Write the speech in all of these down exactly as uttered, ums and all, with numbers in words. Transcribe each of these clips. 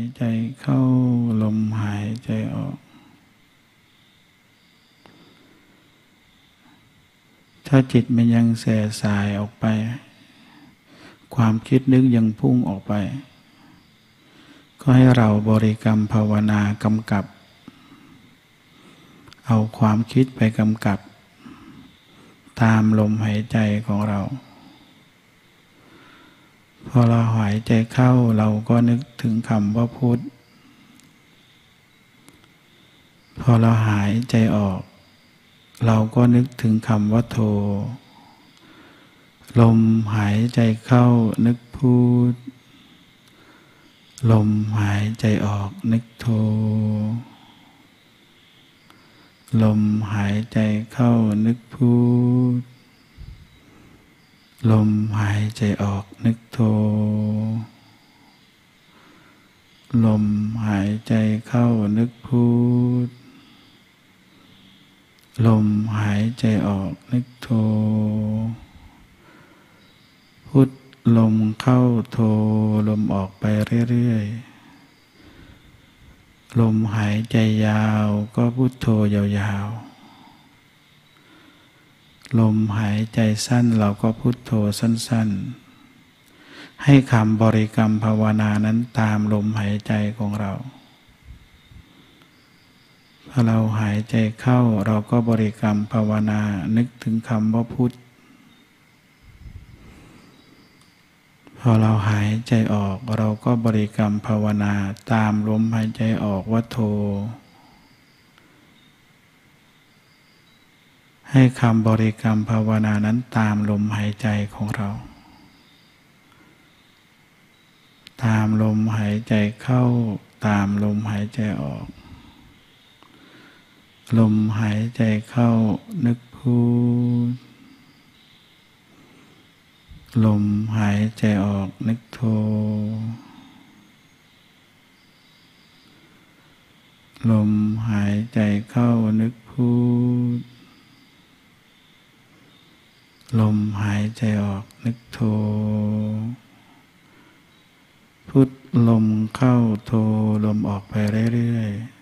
ใจเข้าลมหายใจออกถ้าจิตมันยังแส่สายออกไปความคิดนึกยังพุ่งออกไปก็ให้เราบริกรรมภาวนากำกับเอาความคิดไปกำกับตามลมหายใจของเราพอเราหายใจเข้าเราก็นึกถึงคำว่าพุทธพอเราหายใจออกเราก็นึกถึงคำว่าโทลมหายใจเข้านึกพุทธลมหายใจออกนึกโทลมหายใจเข้านึกพุทธลมหายใจออกนึกโทลมหายใจเข้านึกพุทธลมหายใจออกนึกโทพุทธลมเข้าโทลมออกไปเรื่อยๆลมหายใจยาวก็พุทโธยาวๆลมหายใจสั้นเราก็พุทโธสั้นๆให้คำบริกรรมภาวนานั้นตามลมหายใจของเราพอเราหายใจเข้าเราก็บริกรรมภาวนานึกถึงคำว่าพุทธพอเราหายใจออกเราก็บริกรรมภาวนาตามลมหายใจออกว่าโทให้คำบริกรรมภาวนานั้นตามลมหายใจของเราตามลมหายใจเข้าตามลมหายใจออกลมหายใจเข้านึกพุทธลมหายใจออกนึกโทลมหายใจเข้านึกพุทธลมหายใจออกนึกโทพุทธลมเข้าโทลมออกไปเรื่อยๆ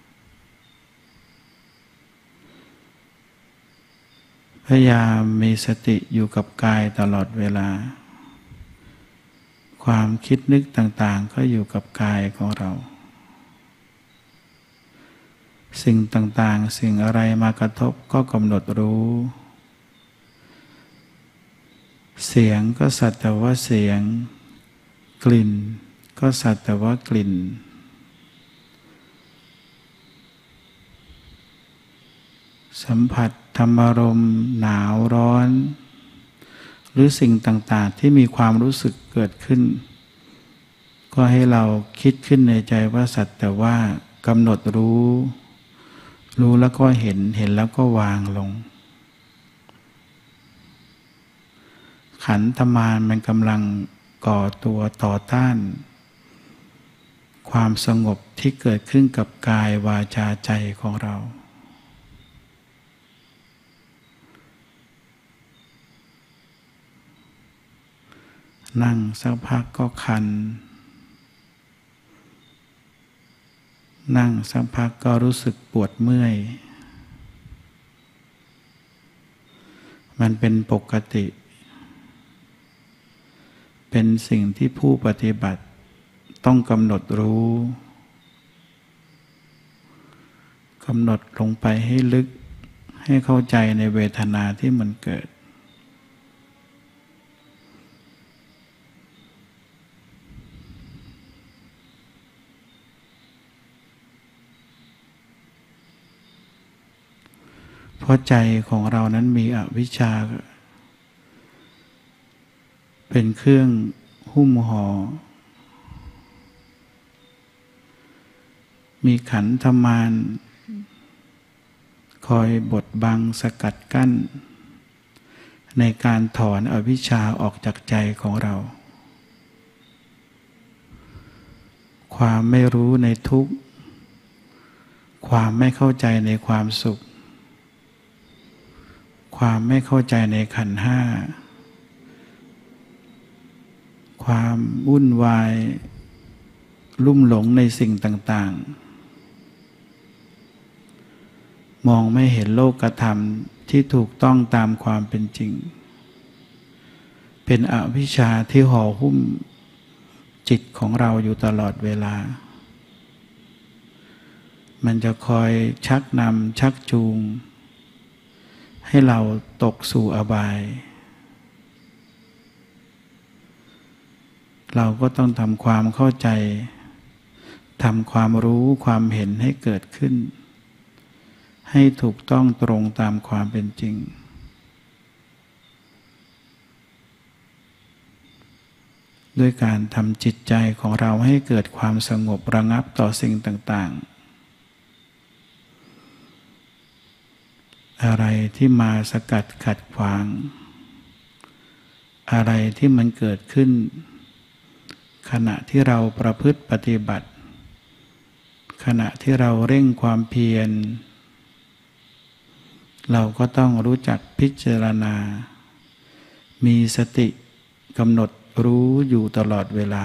พยายามมีสติอยู่กับกายตลอดเวลาความคิดนึกต่างๆก็อยู่กับกายของเราสิ่งต่างๆสิ่งอะไรมากระทบก็กำหนดรู้เสียงก็สักแต่ว่าเสียงกลิ่นก็สักแต่ว่ากลิ่นสัมผัสธรรมารมณ์หนาวร้อนหรือสิ่งต่างๆที่มีความรู้สึกเกิดขึ้นก็ให้เราคิดขึ้นในใจว่าสักแต่ว่ากำหนดรู้รู้แล้วก็เห็นเห็นแล้วก็วางลงขันธมารมันกำลังก่อตัวต่อต้านความสงบที่เกิดขึ้นกับกายวาจาใจของเรานั่งสักพักก็คันนั่งสักพักก็รู้สึกปวดเมื่อยมันเป็นปกติเป็นสิ่งที่ผู้ปฏิบัติต้องกำหนดรู้กำหนดลงไปให้ลึกให้เข้าใจในเวทนาที่มันเกิดเพราะใจของเรานั้นมีอวิชชาเป็นเครื่องหุ้มห่อมีขันธมารคอยบดบังสกัดกั้นในการถอนอวิชชาออกจากใจของเราความไม่รู้ในทุกข์ความไม่เข้าใจในความสุขความไม่เข้าใจในขันธ์ห้าความวุ่นวายลุ่มหลงในสิ่งต่างๆมองไม่เห็นโลกธรรมที่ถูกต้องตามความเป็นจริงเป็นอวิชชาที่ห่อหุ้มจิตของเราอยู่ตลอดเวลามันจะคอยชักนำชักจูงให้เราตกสู่อบายเราก็ต้องทำความเข้าใจทำความรู้ความเห็นให้เกิดขึ้นให้ถูกต้องตรงตามความเป็นจริงด้วยการทำจิตใจของเราให้เกิดความสงบระงับต่อสิ่งต่างๆอะไรที่มาสกัดขัดขวางอะไรที่มันเกิดขึ้นขณะที่เราประพฤติปฏิบัติขณะที่เราเร่งความเพียรเราก็ต้องรู้จักพิจารณามีสติกำหนดรู้อยู่ตลอดเวลา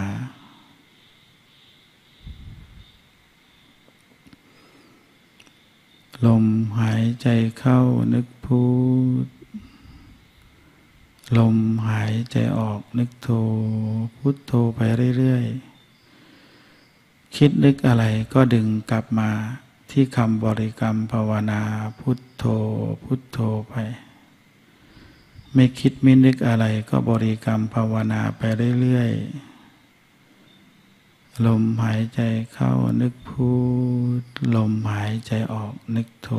ลมหายใจเข้านึกพุทลมหายใจออกนึกโธพุทโธไปเรื่อยๆคิดนึกอะไรก็ดึงกลับมาที่คำบริกรรมภาวนาพุทโธพุทโธไปไม่คิดไม่นึกอะไรก็บริกรรมภาวนาไปเรื่อยๆลมหายใจเข้านึกพุทลมหายใจออกนึกโธ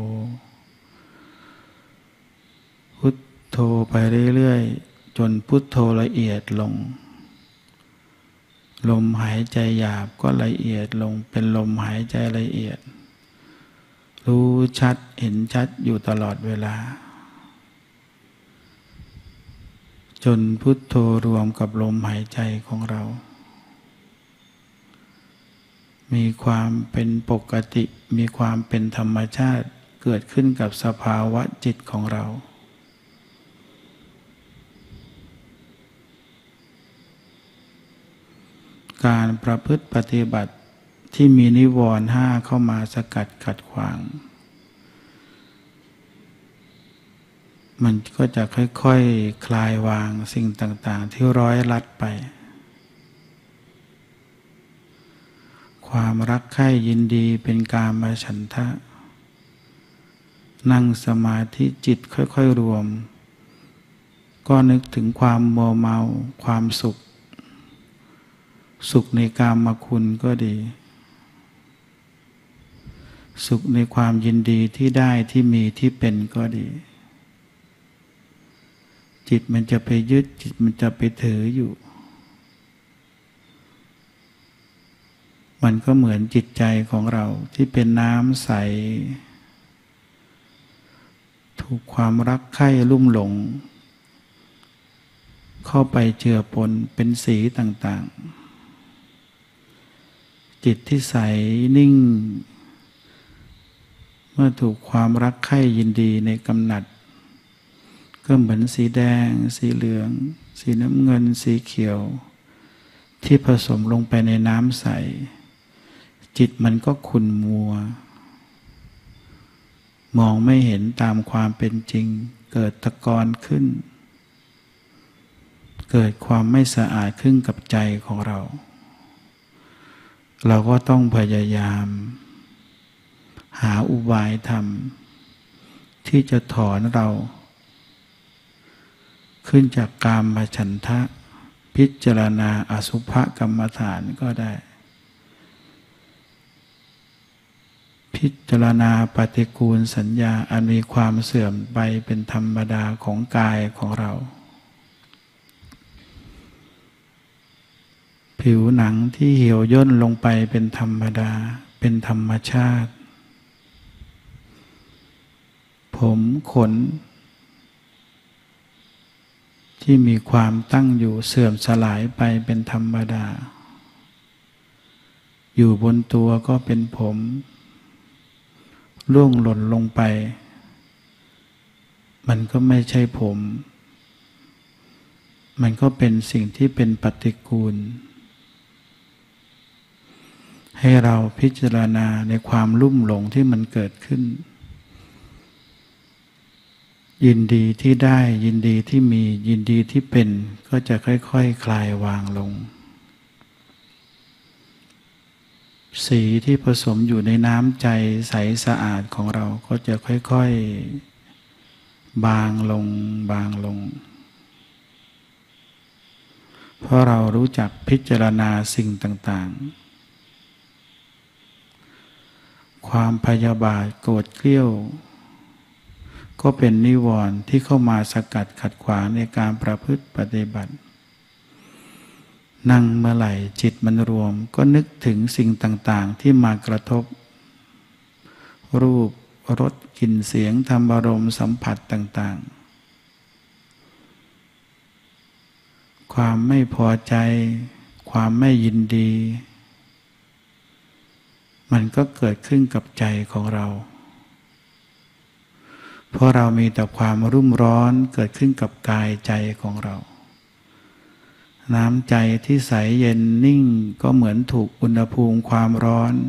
พุทโธไปเรื่อยๆจนพุทโธละเอียดลงลมหายใจหยาบก็ละเอียดลงเป็นลมหายใจละเอียดรู้ชัดเห็นชัดอยู่ตลอดเวลาจนพุทโธรวมกับลมหายใจของเรามีความเป็นปกติมีความเป็นธรรมชาติเกิดขึ้นกับสภาวะจิตของเราการประพฤติปฏิบัติที่มีนิวรณ์ห้าเข้ามาสกัดขัดขวางมันก็จะค่อยๆ ค, คลายวางสิ่งต่างๆที่ร้อยลัดไปความรักใคร่ยินดีเป็นกามฉันทะนั่งสมาธิจิตค่อยๆรวมก็นึกถึงความมัวเมาความสุขสุขในกามคุณก็ดีสุขในความยินดีที่ได้ที่มีที่เป็นก็ดีจิตมันจะไปยึดจิตมันจะไปถืออยู่มันก็เหมือนจิตใจของเราที่เป็นน้ำใสถูกความรักใคร่ลุ่มหลงเข้าไปเจือปนเป็นสีต่างๆจิตที่ใสนิ่งเมื่อถูกความรักใคร่ยินดีในกำหนัดก็เหมือนสีแดงสีเหลืองสีน้ำเงินสีเขียวที่ผสมลงไปในน้ำใสจิตมันก็ขุ่นมัวมองไม่เห็นตามความเป็นจริงเกิดตะกอนขึ้นเกิดความไม่สะอาดขึ้นกับใจของเราเราก็ต้องพยายามหาอุบายธรรมที่จะถอนเราขึ้นจากกามฉันทะพิจารณาอสุภกรรมฐานก็ได้พิจารณาปฏิกูลสัญญาอันมีความเสื่อมไปเป็นธรรมดาของกายของเราผิวหนังที่เหี่ยวย่นลงไปเป็นธรรมดาเป็นธรรมชาติผมขนที่มีความตั้งอยู่เสื่อมสลายไปเป็นธรรมดาอยู่บนตัวก็เป็นผมร่วงหล่นลงไปมันก็ไม่ใช่ผมมันก็เป็นสิ่งที่เป็นปฏิกูลให้เราพิจารณาในความลุ่มหลงที่มันเกิดขึ้นยินดีที่ได้ยินดีที่มียินดีที่เป็นก็จะค่อยๆ ค, คลายวางลงสีที่ผสมอยู่ในน้ำใจใสสะอาดของเราก็จะค่อยๆบางลงบางลงเพราะเรารู้จักพิจารณาสิ่งต่างๆความพยาบาทโกรธเกลี้ยวก็เป็นนิวรณ์ที่เข้ามาสกัดขัดขวางในการประพฤติปฏิบัตินั่งเมื่อไหร่จิตมันรวมก็นึกถึงสิ่งต่างๆที่มากระทบรูปรสกลิ่นเสียงธรรมอารมณ์สัมผัสต่างๆความไม่พอใจความไม่ยินดีมันก็เกิดขึ้นกับใจของเราเพราะเรามีแต่ความรุ่มร้อนเกิดขึ้นกับกายใจของเราน้ำใจที่ใสเย็นนิ่งก็เหมือนถูกอุณหภูมิความร้อน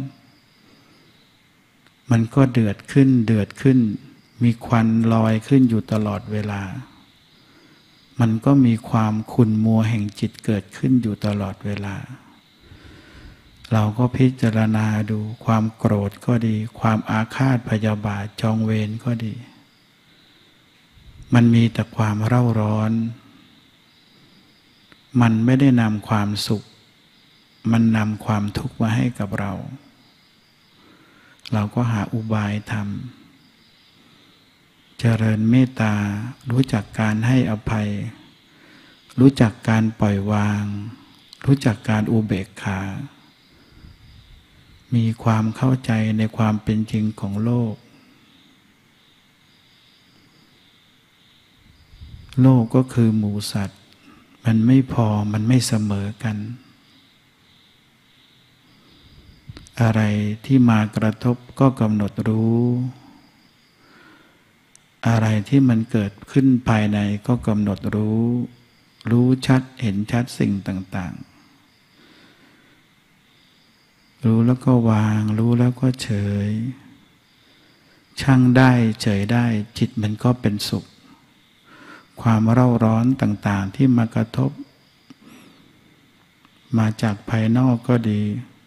มันก็เดือดขึ้นเดือดขึ้นมีควันลอยขึ้นอยู่ตลอดเวลามันก็มีความขุ่นมัวแห่งจิตเกิดขึ้นอยู่ตลอดเวลาเราก็พิจารณาดูความโกรธก็ดีความอาฆาตพยาบาทจองเวรก็ดีมันมีแต่ความเร่าร้อนมันไม่ได้นำความสุขมันนำความทุกข์มาให้กับเราเราก็หาอุบายทำเจริญเมตตารู้จักการให้อภัยรู้จักการปล่อยวางรู้จักการอุเบกขามีความเข้าใจในความเป็นจริงของโลกโลกก็คือหมู่สัตว์มันไม่พอมันไม่เสมอกันอะไรที่มากระทบก็กำหนดรู้อะไรที่มันเกิดขึ้นภายในก็กำหนดรู้รู้ชัดเห็นชัดสิ่งต่างๆรู้แล้วก็วางรู้แล้วก็เฉยช่างได้เฉยได้จิตมันก็เป็นสุขความเร่าร้อนต่างๆที่มากระทบมาจากภายนอกก็ดี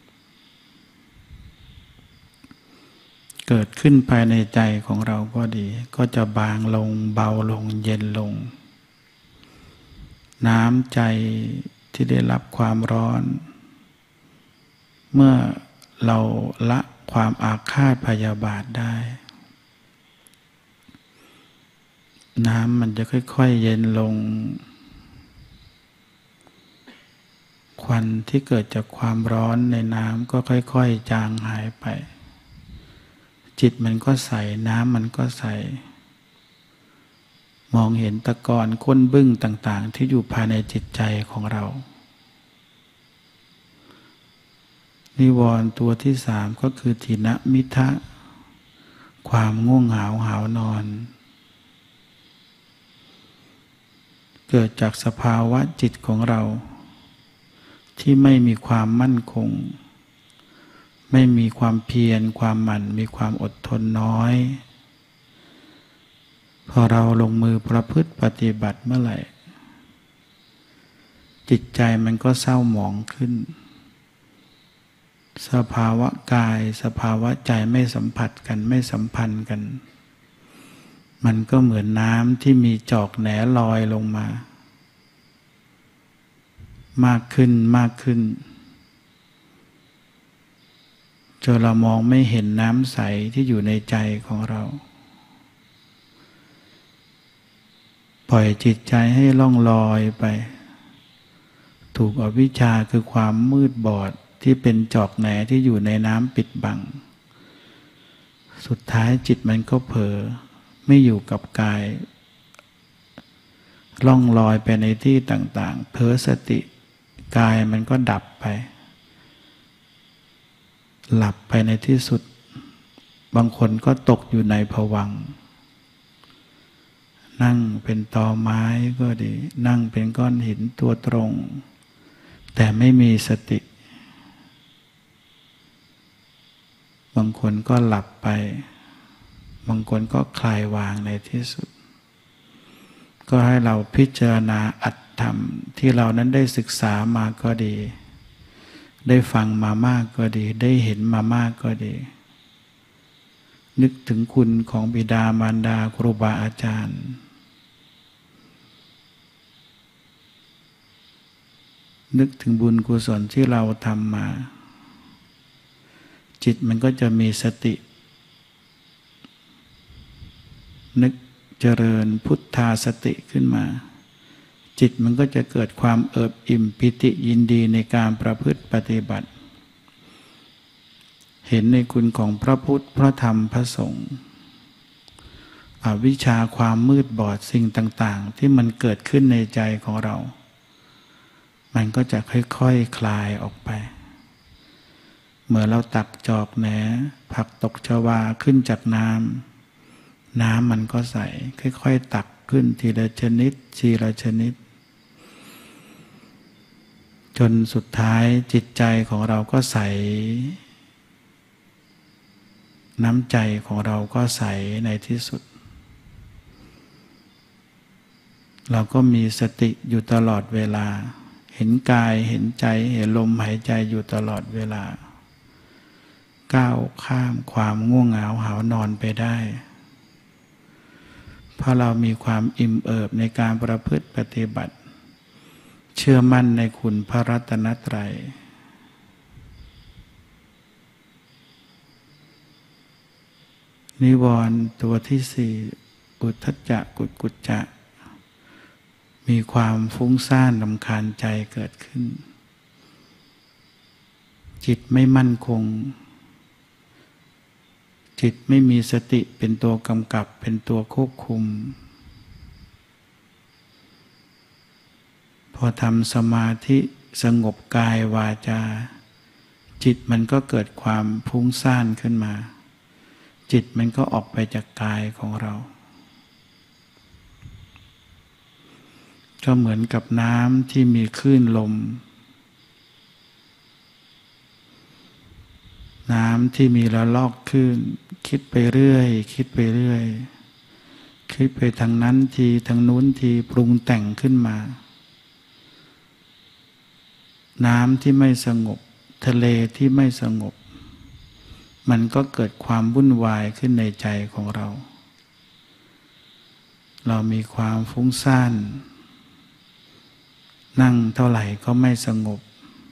เกิดขึ้นภายในใจของเราก็ดีก็จะบางลงเบาลงเย็นลงน้ำใจที่ได้รับความร้อนเมื่อเราละความอาฆาตพยาบาทได้น้ำมันจะค่อยๆเย็นลงควันที่เกิดจากความร้อนในน้ำก็ค่อยๆจางหายไปจิตมันก็ใสน้ำมันก็ใสมองเห็นตะกอนก้นบึ้งต่างๆที่อยู่ภายในจิตใจของเรานิวรณ์ตัวที่สามก็คือถีนมิทะความง่วงเหงาหาวนอนเกิดจากสภาวะจิตของเราที่ไม่มีความมั่นคงไม่มีความเพียรความหมั่นมีความอดทนน้อยพอเราลงมือประพฤติปฏิบัติเมื่อไหร่จิตใจมันก็เศร้าหมองขึ้นสภาวะกายสภาวะใจไม่สัมผัสกันไม่สัมพันธ์กันมันก็เหมือนน้ำที่มีจอกแหนลอยลงมามากขึ้นมากขึ้นจนเรามองไม่เห็นน้ำใสที่อยู่ในใจของเราปล่อยจิตใจให้ล่องลอยไปถูกอวิชชาคือความมืดบอดที่เป็นจอกแหนที่อยู่ในน้ำปิดบังสุดท้ายจิตมันก็เผลอไม่อยู่กับกายล่องลอยไปในที่ต่างๆเผลอสติกายมันก็ดับไปหลับไปในที่สุดบางคนก็ตกอยู่ในภวังค์นั่งเป็นตอไม้ก็ดีนั่งเป็นก้อนหินตัวตรงแต่ไม่มีสติบางคนก็หลับไปบางคนก็คลายวางในที่สุดก็ให้เราพิจารณาอัตธรรมที่เรานั้นได้ศึกษามาก็ดีได้ฟังมามากก็ดีได้เห็นมามากก็ดีนึกถึงคุณของบิดามารดาครูบาอาจารย์นึกถึงบุญกุศลที่เราทำมาจิตมันก็จะมีสตินึกเจริญพุทธาสติขึ้นมาจิตมันก็จะเกิดความเอิบอิ่มปิติยินดีในการประพฤติปฏิบัติเห็นในคุณของพระพุทธพระธรรมพระสงฆ์อวิชชาความมืดบอดสิ่งต่างๆที่มันเกิดขึ้นในใจของเรามันก็จะค่อยๆ ค, คลายออกไปเมื่อเราตักจอกแหนผักตกชวาขึ้นจากน้ำน้ำมันก็ใสค่อยๆตักขึ้นทีละชนิดทีละชนิดจนสุดท้ายจิตใจของเราก็ใสน้ำใจของเราก็ใสในที่สุดเราก็มีสติอยู่ตลอดเวลาเห็นกายเห็นใจเห็นลมหายใจอยู่ตลอดเวลาก้าวข้ามความง่วงเหงาหาวนอนไปได้เพราะเรามีความอิ่มเอิบในการประพฤติปฏิบัติเชื่อมั่นในคุณพระรัตนตรัยนิวรณ์ตัวที่สี่อุทธัจจะกุจกุจจะมีความฟุ้งซ่านรำคาญใจเกิดขึ้นจิตไม่มั่นคงจิตไม่มีสติเป็นตัวกำกับเป็นตัวควบคุมพอทำสมาธิสงบกายวาจาจิตมันก็เกิดความฟุ้งซ่านขึ้นมาจิตมันก็ออกไปจากกายของเราก็เหมือนกับน้ำที่มีคลื่นลมน้ำที่มีระลอกคลื่นคิดไปเรื่อยคิดไปเรื่อยคิดไปทางนั้นทีทางนู้นทีปรุงแต่งขึ้นมาน้ำที่ไม่สงบทะเลที่ไม่สงบมันก็เกิดความวุ่นวายขึ้นในใจของเราเรามีความฟุ้งซ่านนั่งเท่าไหร่ก็ไม่สงบ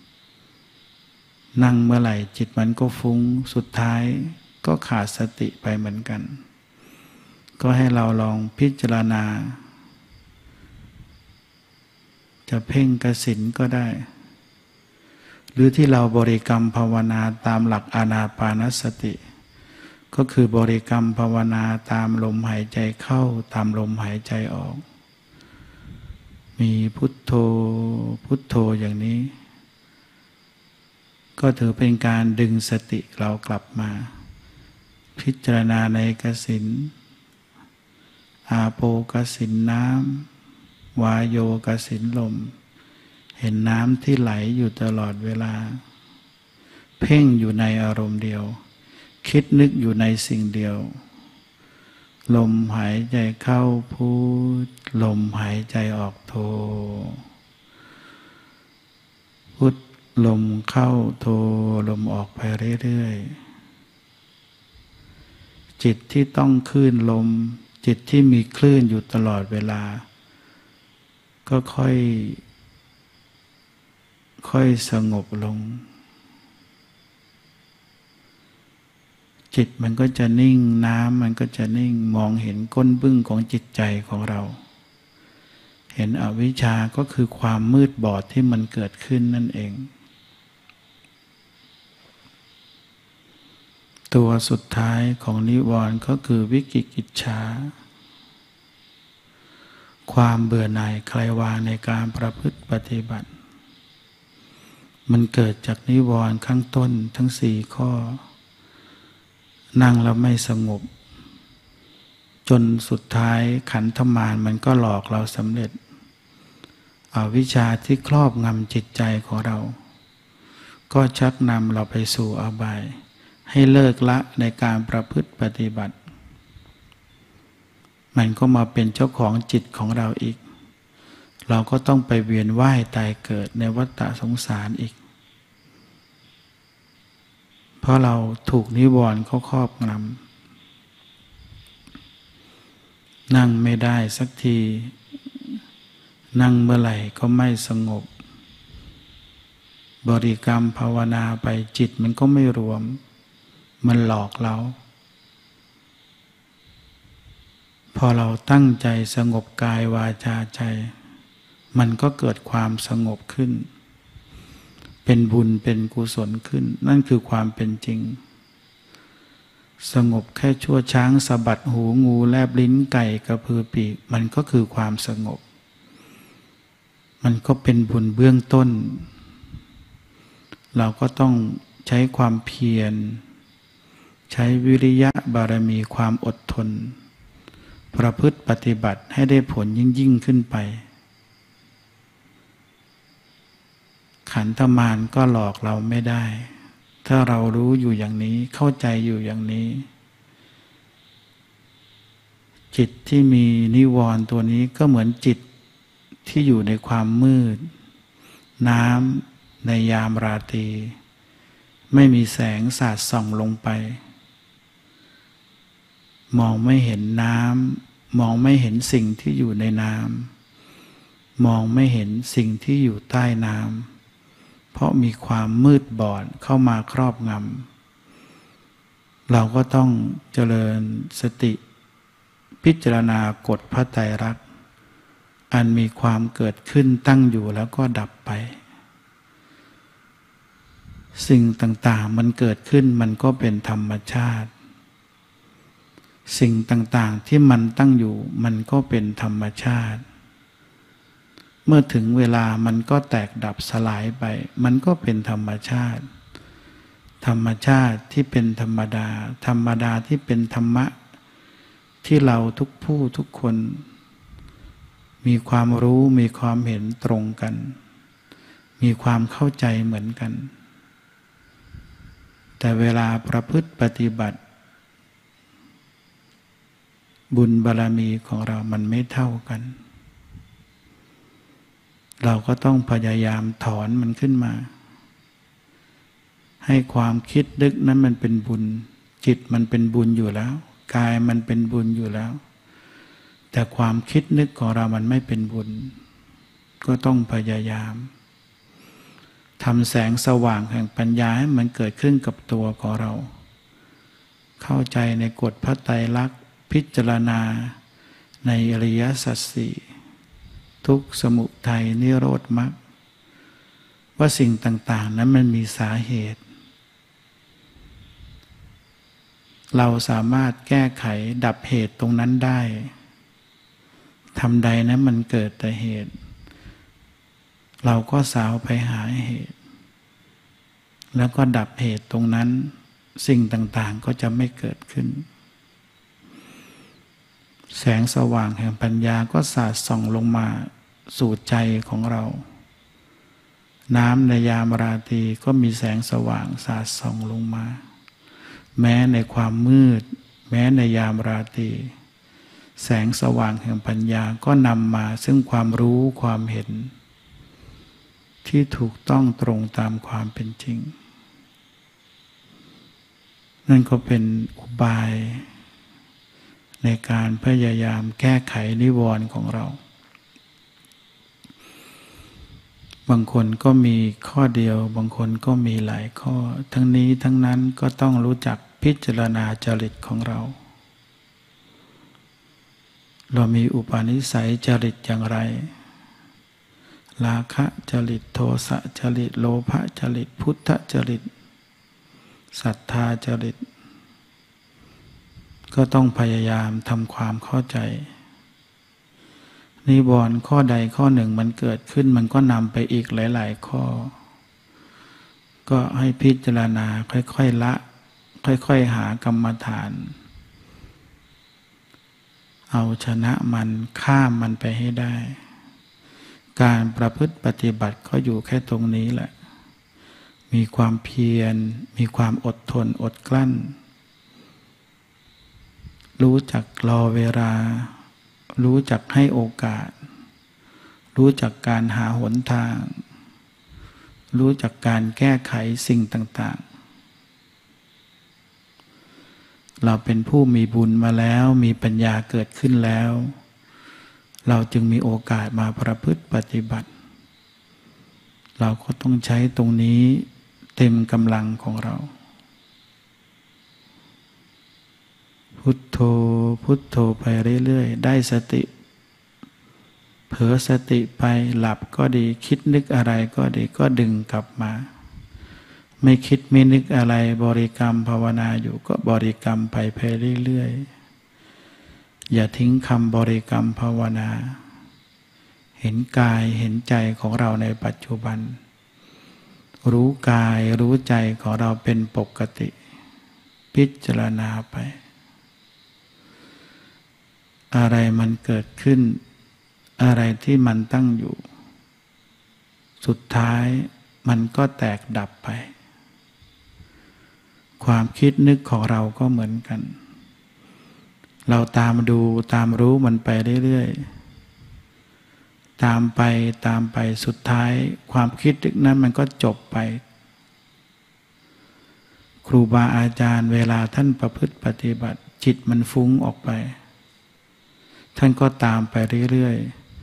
นั่งเมื่อไหร่จิตมันก็ฟุ้งสุดท้ายก็ขาดสติไปเหมือนกันก็ให้เราลองพิจารณาจะเพ่งกสิณก็ได้หรือที่เราบริกรรมภาวนาตามหลักอานาปานสติก็คือบริกรรมภาวนาตามลมหายใจเข้าตามลมหายใจออกมีพุทโธพุทโธอย่างนี้ก็ถือเป็นการดึงสติเรากลับมาพิจารณาในกสิณอาโปกสิณน้ำวาโยกสิณลมเห็นน้ำที่ไหลอยู่ตลอดเวลาเพ่งอยู่ในอารมณ์เดียวคิดนึกอยู่ในสิ่งเดียวลมหายใจเข้าพุทลมหายใจออกโธพุทลมเข้าโธลมออกไปเรื่อยๆจิตที่ต้องคลื่นลมจิตที่มีคลื่นอยู่ตลอดเวลาก็ค่อยค่อยสงบลงจิตมันก็จะนิ่งน้ำมันก็จะนิ่งมองเห็นก้นบึ้งของจิตใจของเราเห็นอวิชชาก็คือความมืดบอดที่มันเกิดขึ้นนั่นเองตัวสุดท้ายของนิวรณ์ก็คือวิกิกิจฉาความเบื่อหน่ายคลายวางในการประพฤติปฏิบัติมันเกิดจากนิวรณ์ข้างต้นทั้งสี่ข้อนั่งแล้วไม่สงบจนสุดท้ายขันธมารมันก็หลอกเราสำเร็จอวิชชาที่ครอบงำจิตใจของเราก็ชักนำเราไปสู่อบายให้เลิกละในการประพฤติปฏิบัติมันก็มาเป็นเจ้าของจิตของเราอีกเราก็ต้องไปเวียนว่ายตายเกิดในวัฏสงสารอีกเพราะเราถูกนิวรณ์เขาครอบงำนั่งไม่ได้สักทีนั่งเมื่อไหร่ก็ไม่สงบบริกรรมภาวนาไปจิตมันก็ไม่รวมมันหลอกเราพอเราตั้งใจสงบกายวาจาใจมันก็เกิดความสงบขึ้นเป็นบุญเป็นกุศลขึ้นนั่นคือความเป็นจริงสงบแค่ชั่วช้างสะบัดหูงูแลบลิ้นไก่กระพือปีกมันก็คือความสงบมันก็เป็นบุญเบื้องต้นเราก็ต้องใช้ความเพียรใช้วิริยะบารมีความอดทนประพฤติปฏิบัติให้ได้ผลยิ่งยิ่งขึ้นไปขันธมารก็หลอกเราไม่ได้ถ้าเรารู้อยู่อย่างนี้เข้าใจอยู่อย่างนี้จิตที่มีนิวรณ์ตัวนี้ก็เหมือนจิตที่อยู่ในความมืดน้ำในยามราตรีไม่มีแสงสาดส่องลงไปมองไม่เห็นน้ำมองไม่เห็นสิ่งที่อยู่ในน้ำมองไม่เห็นสิ่งที่อยู่ใต้น้ำเพราะมีความมืดบอดเข้ามาครอบงำเราก็ต้องเจริญสติพิจารณากฎพระไตรลักษณ์อันมีความเกิดขึ้นตั้งอยู่แล้วก็ดับไปสิ่งต่างๆมันเกิดขึ้นมันก็เป็นธรรมชาติสิ่งต่างๆที่มันตั้งอยู่มันก็เป็นธรรมชาติเมื่อถึงเวลามันก็แตกดับสลายไปมันก็เป็นธรรมชาติธรรมชาติที่เป็นธรรมดาธรรมดาที่เป็นธรรมะที่เราทุกผู้ทุกคนมีความรู้มีความเห็นตรงกันมีความเข้าใจเหมือนกันแต่เวลาประพฤติปฏิบัติบุญบารมีของเรามันไม่เท่ากันเราก็ต้องพยายามถอนมันขึ้นมาให้ความคิดนึกนั้นมันเป็นบุญจิตมันเป็นบุญอยู่แล้วกายมันเป็นบุญอยู่แล้วแต่ความคิดนึกของเรามันไม่เป็นบุญก็ต้องพยายามทำแสงสว่างแห่งปัญญาให้มันเกิดขึ้นกับตัวของเราเข้าใจในกฎพระไตรลักษณ์พิจารณาในอริยสัจสี่ทุกข์สมุทัยนิโรธมรรคว่าสิ่งต่างๆนั้นมันมีสาเหตุเราสามารถแก้ไขดับเหตุตรงนั้นได้ทำใดนั้นมันเกิดแต่เหตุเราก็สาวไปหาเหตุแล้วก็ดับเหตุตรงนั้นสิ่งต่างๆก็จะไม่เกิดขึ้นแสงสว่างแห่งปัญญาก็สาดส่องลงมาสู่ใจของเราน้ำในยามราตรีก็มีแสงสว่างสาดส่องลงมาแม้ในความมืดแม้ในยามราตรีแสงสว่างแห่งปัญญาก็นำมาซึ่งความรู้ความเห็นที่ถูกต้องตรงตามความเป็นจริงนั่นก็เป็นอุบายในการพยายามแก้ไขนิวรณ์ของเราบางคนก็มีข้อเดียวบางคนก็มีหลายข้อทั้งนี้ทั้งนั้นก็ต้องรู้จักพิจารณาจริตของเราเรามีอุปนิสัยจริตอย่างไรราคะจริตโทสะจริตโลภะจริตพุทธจริตศรัทธาจริตก็ต้องพยายามทำความเข้าใจนิวรณ์ข้อใดข้อหนึ่งมันเกิดขึ้นมันก็นำไปอีกหลายๆข้อก็ให้พิจารณาค่อยๆละค่อยๆหากรรมฐานเอาชนะมันข้ามมันไปให้ได้การประพฤติปฏิบัติก็อยู่แค่ตรงนี้แหละมีความเพียรมีความอดทนอดกลั้นรู้จักรอเวลารู้จักให้โอกาสรู้จักการหาหนทางรู้จักการแก้ไขสิ่งต่างๆเราเป็นผู้มีบุญมาแล้วมีปัญญาเกิดขึ้นแล้วเราจึงมีโอกาสมาประพฤติปฏิบัติเราก็ต้องใช้ตรงนี้เต็มกำลังของเราพุทโธพุทโธไปเรื่อยๆได้สติเผลอสติไปหลับก็ดีคิดนึกอะไรก็ดีก็ดึงกลับมาไม่คิดไม่นึกอะไรบริกรรมภาวนาอยู่ก็บริกรรมไปไปเรื่อยๆอย่าทิ้งคำบริกรรมภาวนาเห็นกายเห็นใจของเราในปัจจุบันรู้กายรู้ใจของเราเป็นปกติพิจารณาไปอะไรมันเกิดขึ้นอะไรที่มันตั้งอยู่สุดท้ายมันก็แตกดับไปความคิดนึกของเราก็เหมือนกันเราตามดูตามรู้มันไปเรื่อยๆตามไปตามไปสุดท้ายความคิดนึกนั้นมันก็จบไปครูบาอาจารย์เวลาท่านประพฤติปฏิบัติจิตมันฟุ้งออกไปท่านก็ตามไปเรื่อย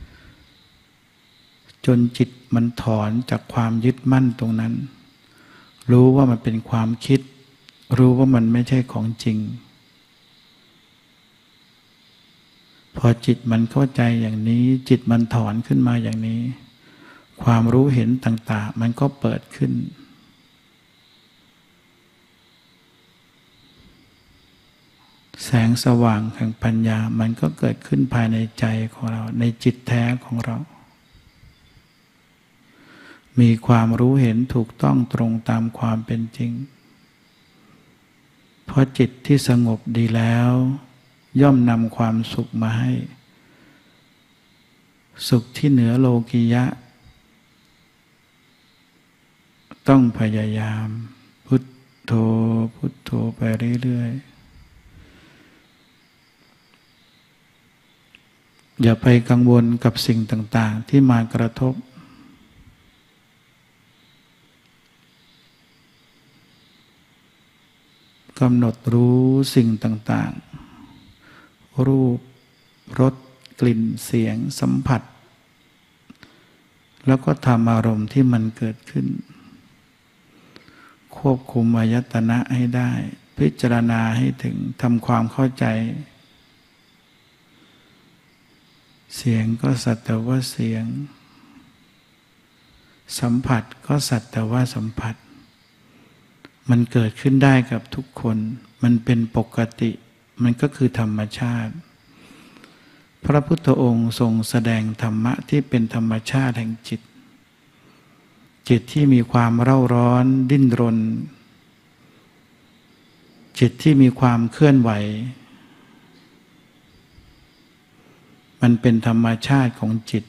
ๆจนจิตมันถอนจากความยึดมั่นตรงนั้นรู้ว่ามันเป็นความคิดรู้ว่ามันไม่ใช่ของจริงพอจิตมันเข้าใจอย่างนี้จิตมันถอนขึ้นมาอย่างนี้ความรู้เห็นต่างๆมันก็เปิดขึ้นแสงสว่างแห่งปัญญามันก็เกิดขึ้นภายในใจของเราในจิตแท้ของเรามีความรู้เห็นถูกต้องตรงตามความเป็นจริงเพราะจิตที่สงบดีแล้วย่อมนำความสุขมาให้สุขที่เหนือโลกิยะต้องพยายามพุทโธพุทโธไปเรื่อยๆอย่าไปกังวลกับสิ่งต่างๆที่มากระทบกำหนดรู้สิ่งต่างๆรูปรสกลิ่นเสียงสัมผัสแล้วก็ทำอารมณ์ที่มันเกิดขึ้นควบคุมอายตนะให้ได้พิจารณาให้ถึงทำความเข้าใจเสียงก็สักแต่ว่าเสียงสัมผัสก็สักแต่ว่าสัมผัสมันเกิดขึ้นได้กับทุกคนมันเป็นปกติมันก็คือธรรมชาติพระพุทธองค์ทรงแสดงธรรมะที่เป็นธรรมชาติแห่งจิตจิตที่มีความเร่าร้อนดิ้นรนจิตที่มีความเคลื่อนไหวมันเป็นธรรมชาติของจิต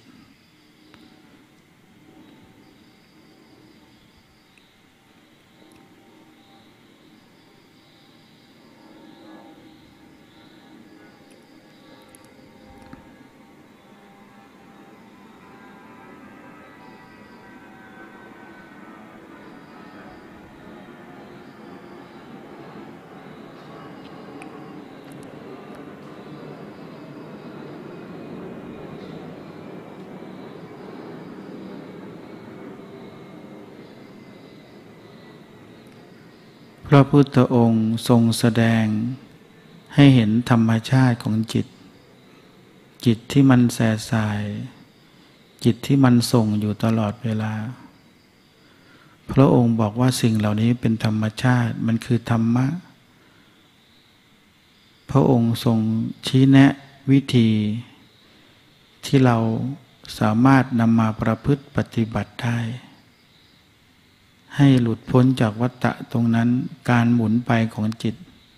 พระพุทธองค์ทรงแสดงให้เห็นธรรมชาติของจิตจิตที่มันแส่สายจิตที่มันส่งอยู่ตลอดเวลาพระองค์บอกว่าสิ่งเหล่านี้เป็นธรรมชาติมันคือธรรมะพระองค์ทรงชี้แนะวิธีที่เราสามารถนำมาประพฤติปฏิบัติได้ให้หลุดพ้นจากวัฏฏะตรงนั้นการหมุนไปของจิต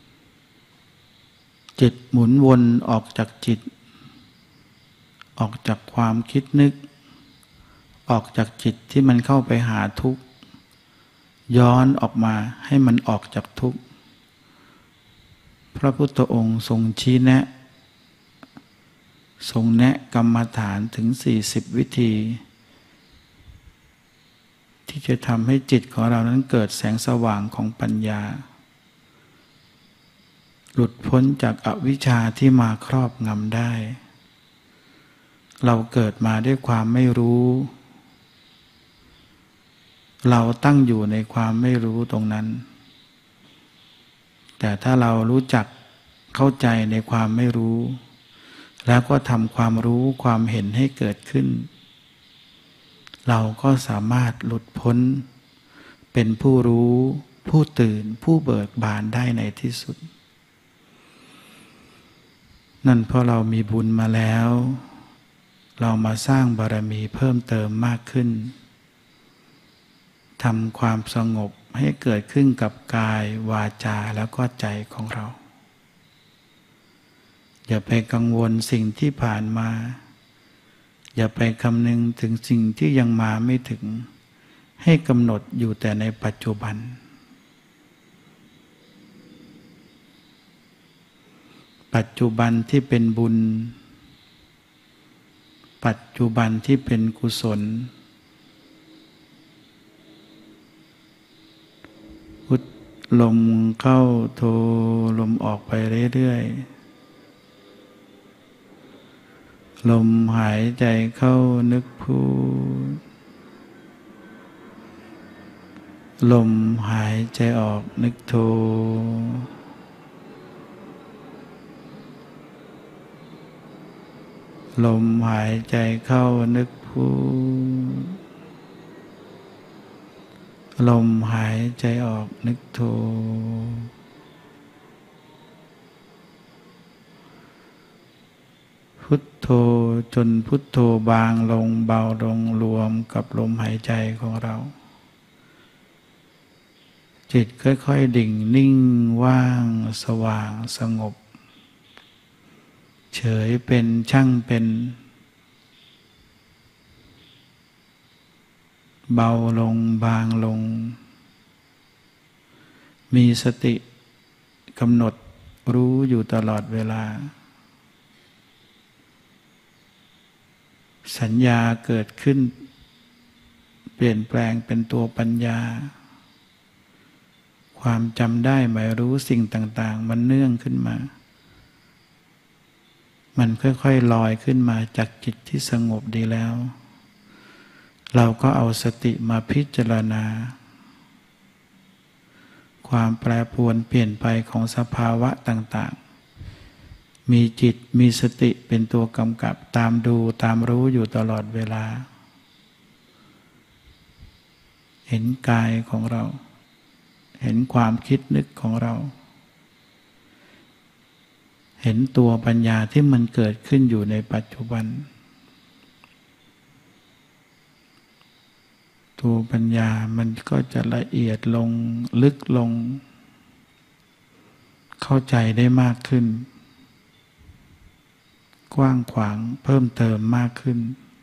จิตหมุนวนออกจากจิตออกจากความคิดนึกออกจากจิตที่มันเข้าไปหาทุกข์ย้อนออกมาให้มันออกจากทุกข์พระพุทธองค์ทรงชี้แนะทรงแนะกรรมฐานถึงสี่สิบวิธีที่จะทำให้จิตของเรานั้นเกิดแสงสว่างของปัญญาหลุดพ้นจากอวิชชาที่มาครอบงำได้เราเกิดมาด้วยความไม่รู้เราตั้งอยู่ในความไม่รู้ตรงนั้นแต่ถ้าเรารู้จักเข้าใจในความไม่รู้แล้วก็ทำความรู้ความเห็นให้เกิดขึ้นเราก็สามารถหลุดพ้นเป็นผู้รู้ผู้ตื่นผู้เบิกบานได้ในที่สุดนั่นเพราะเรามีบุญมาแล้วเรามาสร้างบารมีเพิ่มเติมมากขึ้นทำความสงบให้เกิดขึ้นกับกายวาจาแล้วก็ใจของเราอย่าไปกังวลสิ่งที่ผ่านมาอย่าไปคำนึงถึงสิ่งที่ยังมาไม่ถึงให้กำหนดอยู่แต่ในปัจจุบันปัจจุบันที่เป็นบุญปัจจุบันที่เป็นกุศลพุทลมเข้าโทลมออกไปเรื่อยๆลมหายใจเข้านึกพุทลมหายใจออกนึกโทลมหายใจเข้านึกพุทลมหายใจออกนึกโทพุทโธจนพุทโธบางลงเบาลงรวมกับลมหายใจของเราจิตค่อยๆดิ่งนิ่งว่างสว่างสงบเฉยเป็นช่างเป็นเบาลงบางลงมีสติกำหนดรู้อยู่ตลอดเวลาสัญญาเกิดขึ้นเปลี่ยนแปลงเป็นตัวปัญญาความจำได้หมายรู้สิ่งต่างๆมันเนื่องขึ้นมามันค่อยๆลอยขึ้นมาจากจิตที่สงบดีแล้วเราก็เอาสติมาพิจารณาความแปรปรวนเปลี่ยนไปของสภาวะต่างๆมีจิตมีสติเป็นตัวกำกับตามดูตามรู้อยู่ตลอดเวลาเห็นกายของเราเห็นความคิดนึกของเราเห็นตัวปัญญาที่มันเกิดขึ้นอยู่ในปัจจุบันตัวปัญญามันก็จะละเอียดลงลึกลงเข้าใจได้มากขึ้นกว้างขวางเพิ่มเติมมากขึ้น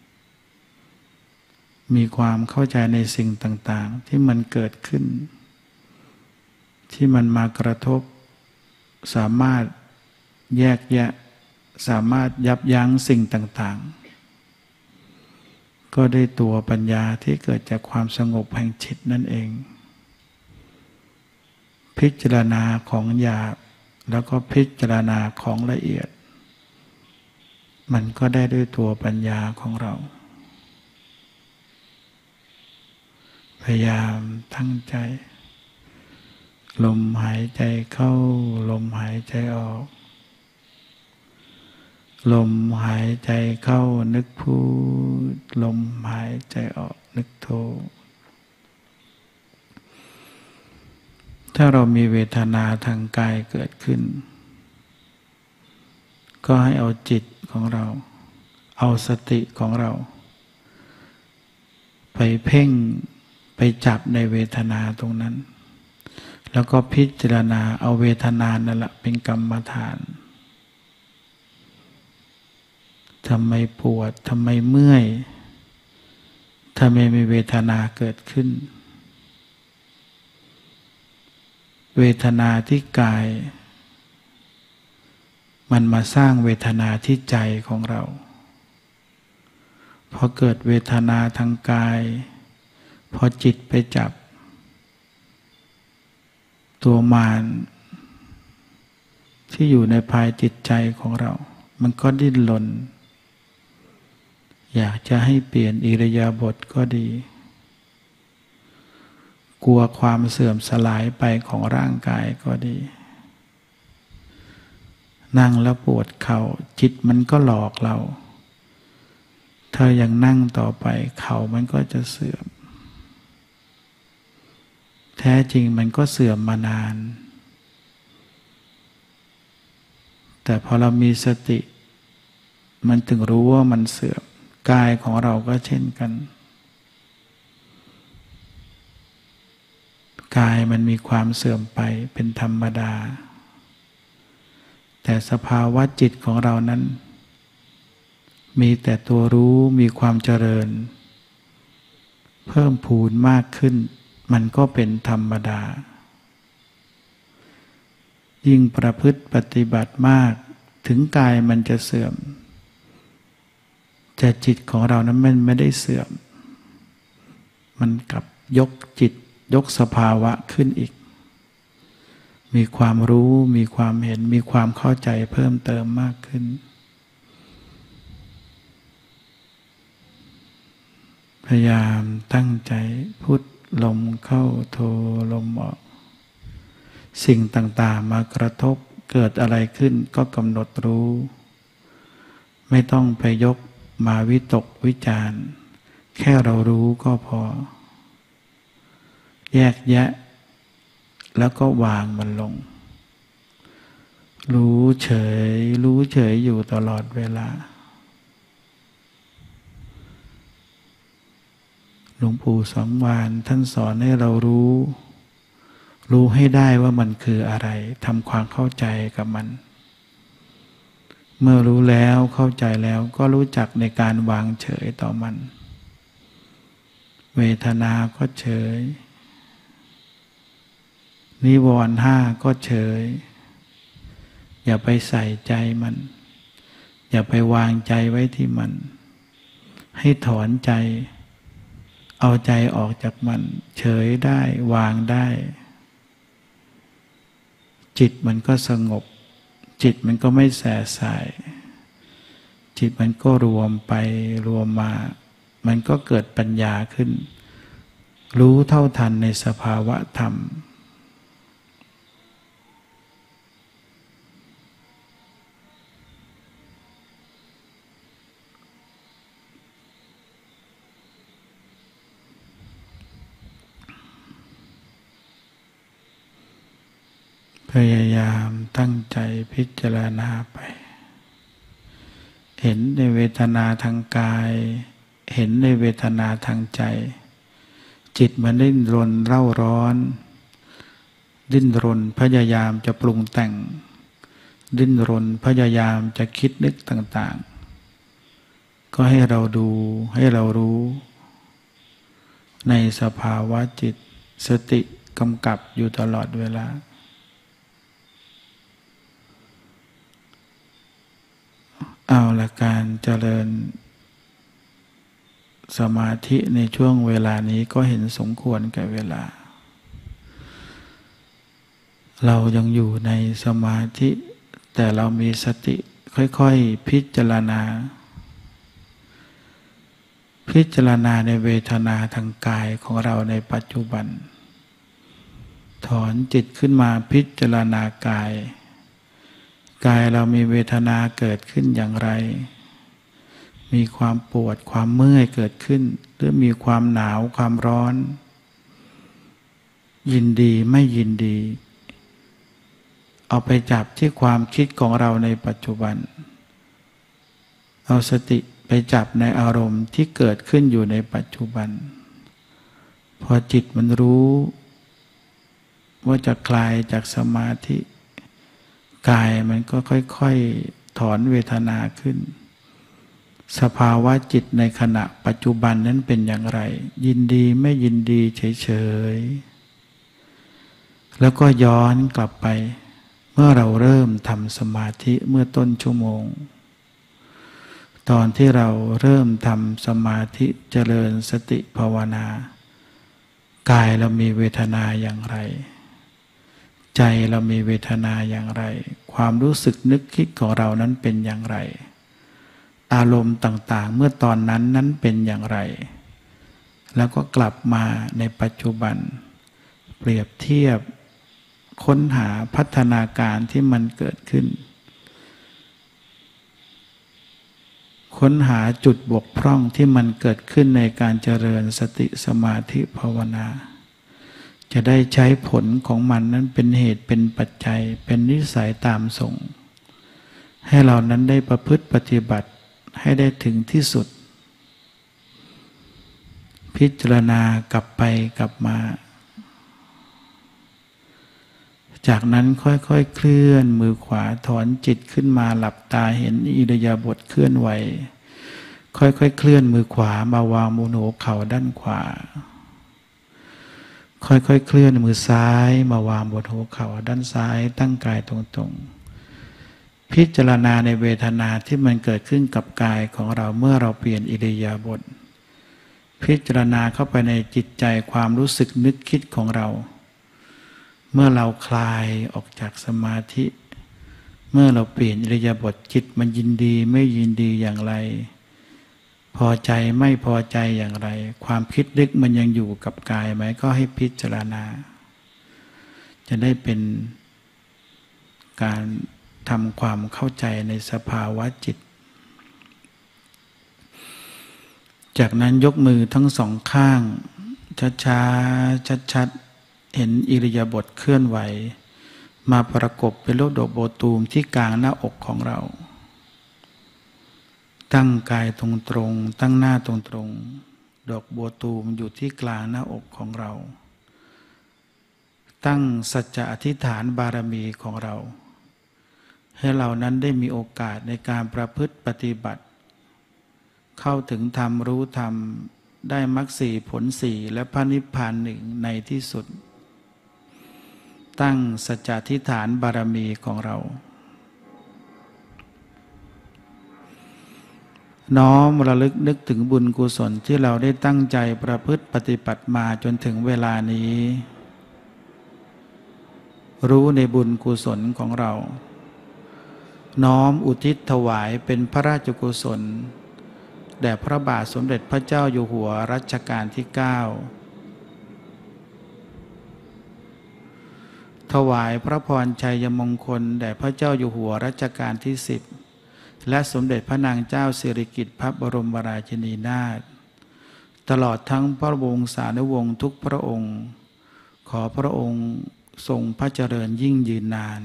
มีความเข้าใจในสิ่งต่างๆที่มันเกิดขึ้นที่มันมากระทบสามารถแยกแยะสามารถยับยั้งสิ่งต่างๆก็ได้ตัวปัญญาที่เกิดจากความสงบแห่งจิตนั่นเองพิจารณาของหยาบแล้วก็พิจารณาของละเอียดมันก็ได้ด้วยตัวปัญญาของเราพยายามตั้งใจลมหายใจเข้าลมหายใจออกลมหายใจเข้านึกพุทลมหายใจออกนึกโทถ้าเรามีเวทนาทางกายเกิดขึ้นก็ให้เอาจิตของเราเอาสติของเราไปเพ่งไปจับในเวทนาตรงนั้นแล้วก็พิจารณาเอาเวทนานั่นแหละเป็นกรรมฐานทำไมปวดทำไมเมื่อยทำไมมีเวทนาเกิดขึ้นเวทนาที่กายมันมาสร้างเวทนาที่ใจของเราพอเกิดเวทนาทางกายพอจิตไปจับตัวมารที่อยู่ในภายจิตใจของเรามันก็ดิ้นรนอยากจะให้เปลี่ยนอิริยาบถก็ดีกลัวความเสื่อมสลายไปของร่างกายก็ดีนั่งแล้วปวดเข่าจิตมันก็หลอกเราถ้ายังนั่งต่อไปเข่ามันก็จะเสื่อมแท้จริงมันก็เสื่อมมานานแต่พอเรามีสติมันถึงรู้ว่ามันเสื่อมกายของเราก็เช่นกันกายมันมีความเสื่อมไปเป็นธรรมดาแต่สภาวะจิตของเรานั้นมีแต่ตัวรู้มีความเจริญเพิ่มพูนมากขึ้นมันก็เป็นธรรมดายิ่งประพฤติปฏิบัติมากถึงกายมันจะเสื่อมแต่จิตของเรานั้นมันไม่ได้เสื่อมมันกลับยกจิตยกสภาวะขึ้นอีกมีความรู้มีความเห็นมีความเข้าใจเพิ่มเติมมากขึ้นพยายามตั้งใจพุทลมเข้าโทลมออกสิ่งต่างๆมากระทบเกิดอะไรขึ้นก็กำหนดรู้ไม่ต้องไปยกมาวิตกวิจารณ์แค่เรารู้ก็พอแยกแยะแล้วก็วางมันลงรู้เฉยรู้เฉยอยู่ตลอดเวลาหลวงปู่สมภารท่านสอนให้เรารู้รู้ให้ได้ว่ามันคืออะไรทำความเข้าใจกับมันเมื่อรู้แล้วเข้าใจแล้วก็รู้จักในการวางเฉยต่อมันเวทนาก็เฉยนิวรณ์ห้าก็เฉยอย่าไปใส่ใจมันอย่าไปวางใจไว้ที่มันให้ถอนใจเอาใจออกจากมันเฉยได้วางได้จิตมันก็สงบจิตมันก็ไม่แส่สายจิตมันก็รวมไปรวมมามันก็เกิดปัญญาขึ้นรู้เท่าทันในสภาวะธรรมพยายามตั้งใจพิจารณาไปเห็นในเวทนาทางกายเห็นในเวทนาทางใจจิตมันดิ้นรนเร่าร้อนดิ้นรนพยายามจะปรุงแต่งดิ้นรนพยายามจะคิดนึกต่างๆก็ให้เราดูให้เรารู้ในสภาวะจิตสติกำกับอยู่ตลอดเวลาเอาละการเจริญสมาธิในช่วงเวลานี้ก็เห็นสมควรแก่เวลาเรายังอยู่ในสมาธิแต่เรามีสติค่อยๆพิจารณาพิจารณาในเวทนาทางกายของเราในปัจจุบันถอนจิตขึ้นมาพิจารณากายกายเรามีเวทนาเกิดขึ้นอย่างไรมีความปวดความเมื่อยเกิดขึ้นหรือมีความหนาวความร้อนยินดีไม่ยินดีเอาไปจับที่ความคิดของเราในปัจจุบันเอาสติไปจับในอารมณ์ที่เกิดขึ้นอยู่ในปัจจุบันพอจิตมันรู้ว่าจะคลายจากสมาธิกายมันก็ค่อยๆถอนเวทนาขึ้นสภาวะจิตในขณะปัจจุบันนั้นเป็นอย่างไรยินดีไม่ยินดีเฉยๆแล้วก็ย้อนกลับไปเมื่อเราเริ่มทำสมาธิเมื่อต้นชั่วโมงตอนที่เราเริ่มทำสมาธิเจริญสติภาวนากายเรามีเวทนาอย่างไรใจเรามีเวทนาอย่างไรความรู้สึกนึกคิดของเรานั้นเป็นอย่างไรอารมณ์ต่างๆเมื่อตอนนั้นนั้นเป็นอย่างไรแล้วก็กลับมาในปัจจุบันเปรียบเทียบค้นหาพัฒนาการที่มันเกิดขึ้นค้นหาจุดบกพร่องที่มันเกิดขึ้นในการเจริญสติสมาธิภาวนาจะได้ใช้ผลของมันนั้นเป็นเหตุเป็นปัจจัยเป็นนิสัยตามส่งให้เรานั้นได้ประพฤติปฏิบัติให้ได้ถึงที่สุดพิจารณากลับไปกลับมาจากนั้นค่อยๆเคลื่อนมือขวาถอนจิตขึ้นมาหลับตาเห็นอิริยาบถเคลื่อนไหวค่อยๆเคลื่อนมือขวามาวางบนหัวเข่าด้านขวาค่อยๆเคลื่อนมือซ้ายมาวางบนหัวเข่าด้านซ้ายตั้งกายตรงๆพิจารณาในเวทนาที่มันเกิดขึ้นกับกายของเราเมื่อเราเปลี่ยนอิริยาบถพิจารณาเข้าไปในจิตใจความรู้สึกนึกคิดของเราเมื่อเราคลายออกจากสมาธิเมื่อเราเปลี่ยนอิริยาบถจิตมันยินดีไม่ยินดีอย่างไรพอใจไม่พอใจอย่างไรความคิดนึกมันยังอยู่กับกายไหมก็ให้พิจารณาจะได้เป็นการทำความเข้าใจในสภาวะจิตจากนั้นยกมือทั้งสองข้างช้าๆชัดๆเห็นอิริยาบถเคลื่อนไหวมาประกบเป็นรูปดอกโบตูมที่กลางหน้าอกของเราตั้งกายตรงๆตั้งหน้าตรงๆดอกบัวตูมอยู่ที่กลางหน้าอกของเราตั้งสัจจะอธิษฐานบารมีของเราให้เรานั้นได้มีโอกาสในการประพฤติปฏิบัติเข้าถึงธรรมรู้ธรรมได้มรรคสี่ผลสี่และพระนิพพานหนึ่งในที่สุดตั้งสัจจะอธิษฐานบารมีของเราน้อมระลึกนึกถึงบุญกุศลที่เราได้ตั้งใจประพฤติปฏิบัติมาจนถึงเวลานี้รู้ในบุญกุศลของเราน้อมอุทิศถวายเป็นพระราชกุศลแด่พระบาทสมเด็จพระเจ้าอยู่หัวรัชกาลที่เก้าถวายพระพรชัยมงคลแด่พระเจ้าอยู่หัวรัชกาลที่สิบและสมเด็จพระนางเจ้าสิริกิติ์พระบรมราชินีนาถตลอดทั้งพระวงศานุวงศ์ทุกพระองค์ขอพระองค์ทรงพระเจริญยิ่งยืนนาน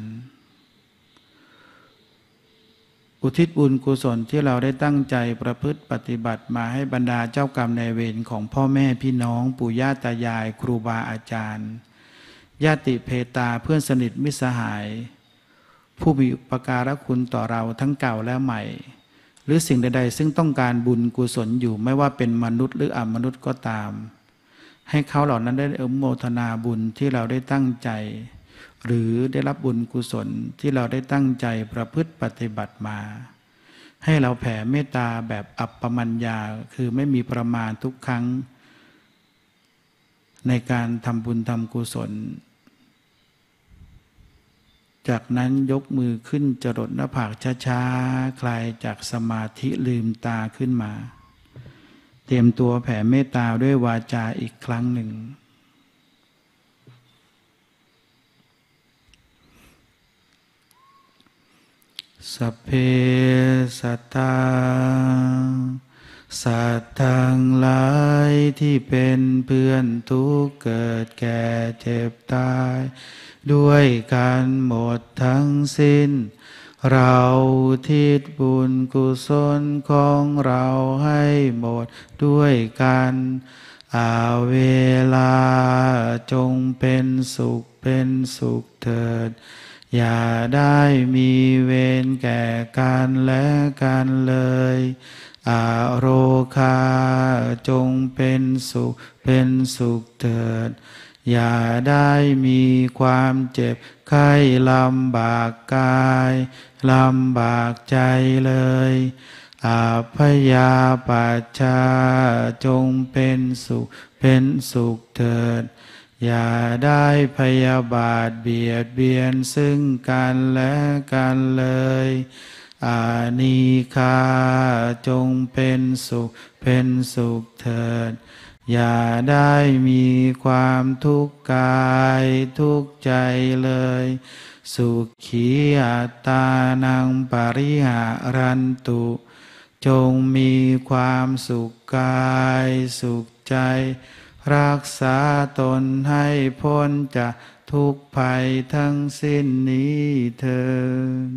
อุทิศบุญกุศลที่เราได้ตั้งใจประพฤติปฏิบัติมาให้บรรดาเจ้ากรรมนายเวรของพ่อแม่พี่น้องปู่ย่าตายายครูบาอาจารย์ญาติเพตาเพื่อนสนิทมิตรสหายผู้มีอุปการะคุณต่อเราทั้งเก่าและใหม่หรือสิ่งใดๆซึ่งต้องการบุญกุศลอยู่ไม่ว่าเป็นมนุษย์หรืออมนุษย์ก็ตามให้เขาเหล่านั้นได้อนุโมทนาบุญที่เราได้ตั้งใจหรือได้รับบุญกุศลที่เราได้ตั้งใจประพฤติปฏิบัติมาให้เราแผ่เมตตาแบบอัปปมัญญาคือไม่มีประมาณทุกครั้งในการทำบุญทำกุศลจากนั้นยกมือขึ้นจรดหน้าผากช้าๆคลายจากสมาธิลืมตาขึ้นมาเตรียมตัวแผ่เมตตาด้วยวาจาอีกครั้งหนึ่งสัพเพสัตตาสัตว์ทั้งหลายที่เป็นเพื่อนทุกข์เกิดแก่เจ็บตายด้วยกันหมดทั้งสิ้นเราทิศบุญกุศลของเราให้หมดด้วยกันอาเวลาจงเป็นสุขเป็นสุขเถิดอย่าได้มีเวรแก่กันและกันเลยอาโรคาจงเป็นสุขเป็นสุขเถิดอย่าได้มีความเจ็บไข้ลำบากกายลำบากใจเลยอาพยาปัชชาจงเป็นสุขเป็นสุขเถิดอย่าได้พยาบาทเบียดเบียนซึ่งกันและกันเลยอานีคาจงเป็นสุขเป็นสุขเถิดอย่าได้มีความทุกข์กายทุกข์ใจเลยสุขีอัตตานังปริหารันตุจงมีความสุขกายสุขใจรักษาตนให้พ้นจากทุกภัยทั้งสิ้นนี้เถิด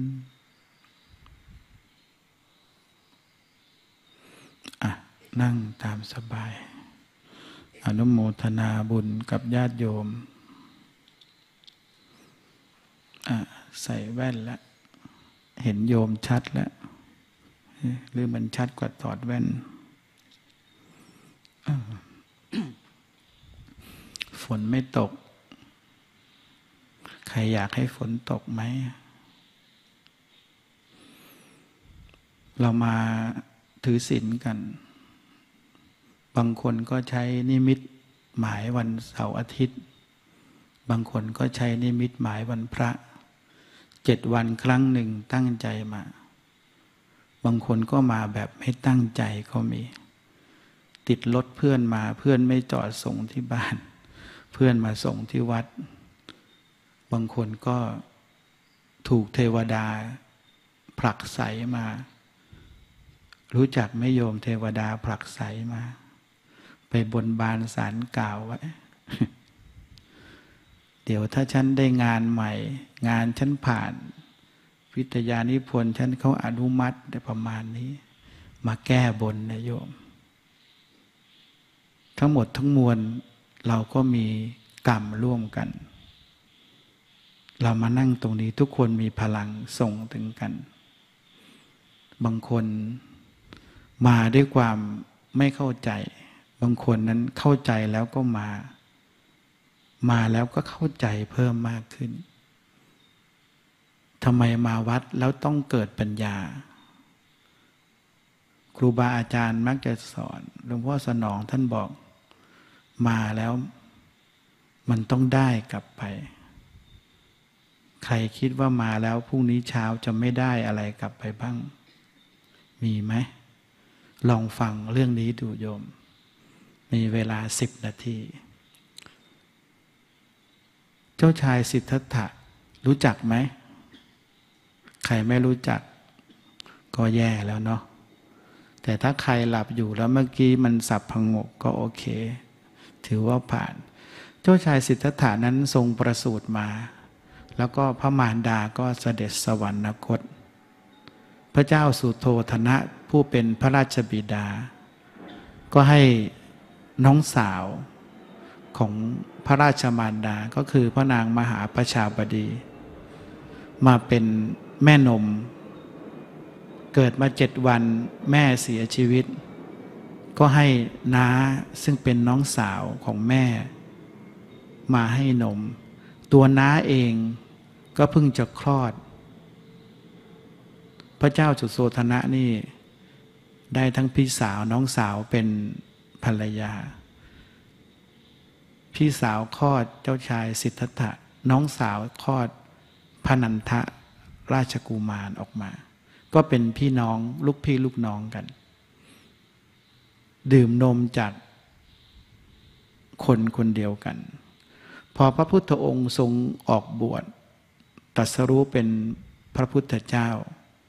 อ่ะนั่งตามสบายอนุโมทนาบุญกับญาติโยมอ่ะใส่แว่นแล้วเห็นโยมชัดแล้วหรือมันชัดกว่าถอดแว่นฝนไม่ตกใครอยากให้ฝนตกไหมเรามาถือศีลกันบางคนก็ใช้นิมิตหมายวันเสาร์อาทิตย์บางคนก็ใช้นิมิตหมายวันพระเจ็ดวันครั้งหนึ่งตั้งใจมาบางคนก็มาแบบไม่ตั้งใจก็มีติดรถเพื่อนมาเพื่อนไม่จอดส่งที่บ้านเพื่อนมาส่งที่วัดบางคนก็ถูกเทวดาผลักไสมารู้จักไหมโยมเทวดาผลักไสมาไปบนบานศาลกล่าวไว้ เดี๋ยวถ้าฉันได้งานใหม่งานฉันผ่านวิทยานิพนธ์ฉันเขาอนุมัติได้ประมาณนี้มาแก้บนนะโยมทั้งหมดทั้งมวลเราก็มีกรรมร่วมกันเรามานั่งตรงนี้ทุกคนมีพลังส่งถึงกันบางคนมาด้วยความไม่เข้าใจบางคนนั้นเข้าใจแล้วก็มามาแล้วก็เข้าใจเพิ่มมากขึ้นทำไมมาวัดแล้วต้องเกิดปัญญาครูบาอาจารย์มักจะสอนหลวงพ่อสนองท่านบอกมาแล้วมันต้องได้กลับไปใครคิดว่ามาแล้วพรุ่งนี้เช้าจะไม่ได้อะไรกลับไปบ้างมีไหมลองฟังเรื่องนี้ดูโยมมีเวลาสิบนาทีเจ้าชายสิทธัตถะรู้จักไหมใครไม่รู้จักก็แย่แล้วเนาะแต่ถ้าใครหลับอยู่แล้วเมื่อกี้มันสับพงกก็โอเคถือว่าผ่านเจ้าชายสิทธัตถะนั้นทรงประสูติมาแล้วก็พระมารดาก็เสด็จสวรรคตพระเจ้าสุโธทนะผู้เป็นพระราชบิดาก็ให้น้องสาวของพระราชมารดาก็คือพระนางมหาประชาบดีมาเป็นแม่นมเกิดมาเจ็ดวันแม่เสียชีวิตก็ให้น้าซึ่งเป็นน้องสาวของแม่มาให้นมตัวน้าเองก็เพิ่งจะคลอดพระเจ้าสุโธทนะนี่ได้ทั้งพี่สาวน้องสาวเป็นภรรยาพี่สาวคลอดเจ้าชายสิทธัตถะน้องสาวคลอดพระนันทะราชกุมารออกมาก็เป็นพี่น้องลูกพี่ลูกน้องกันดื่มนมจากคนคนเดียวกันพอพระพุทธองค์ทรงออกบวชตรัสรู้เป็นพระพุทธเจ้า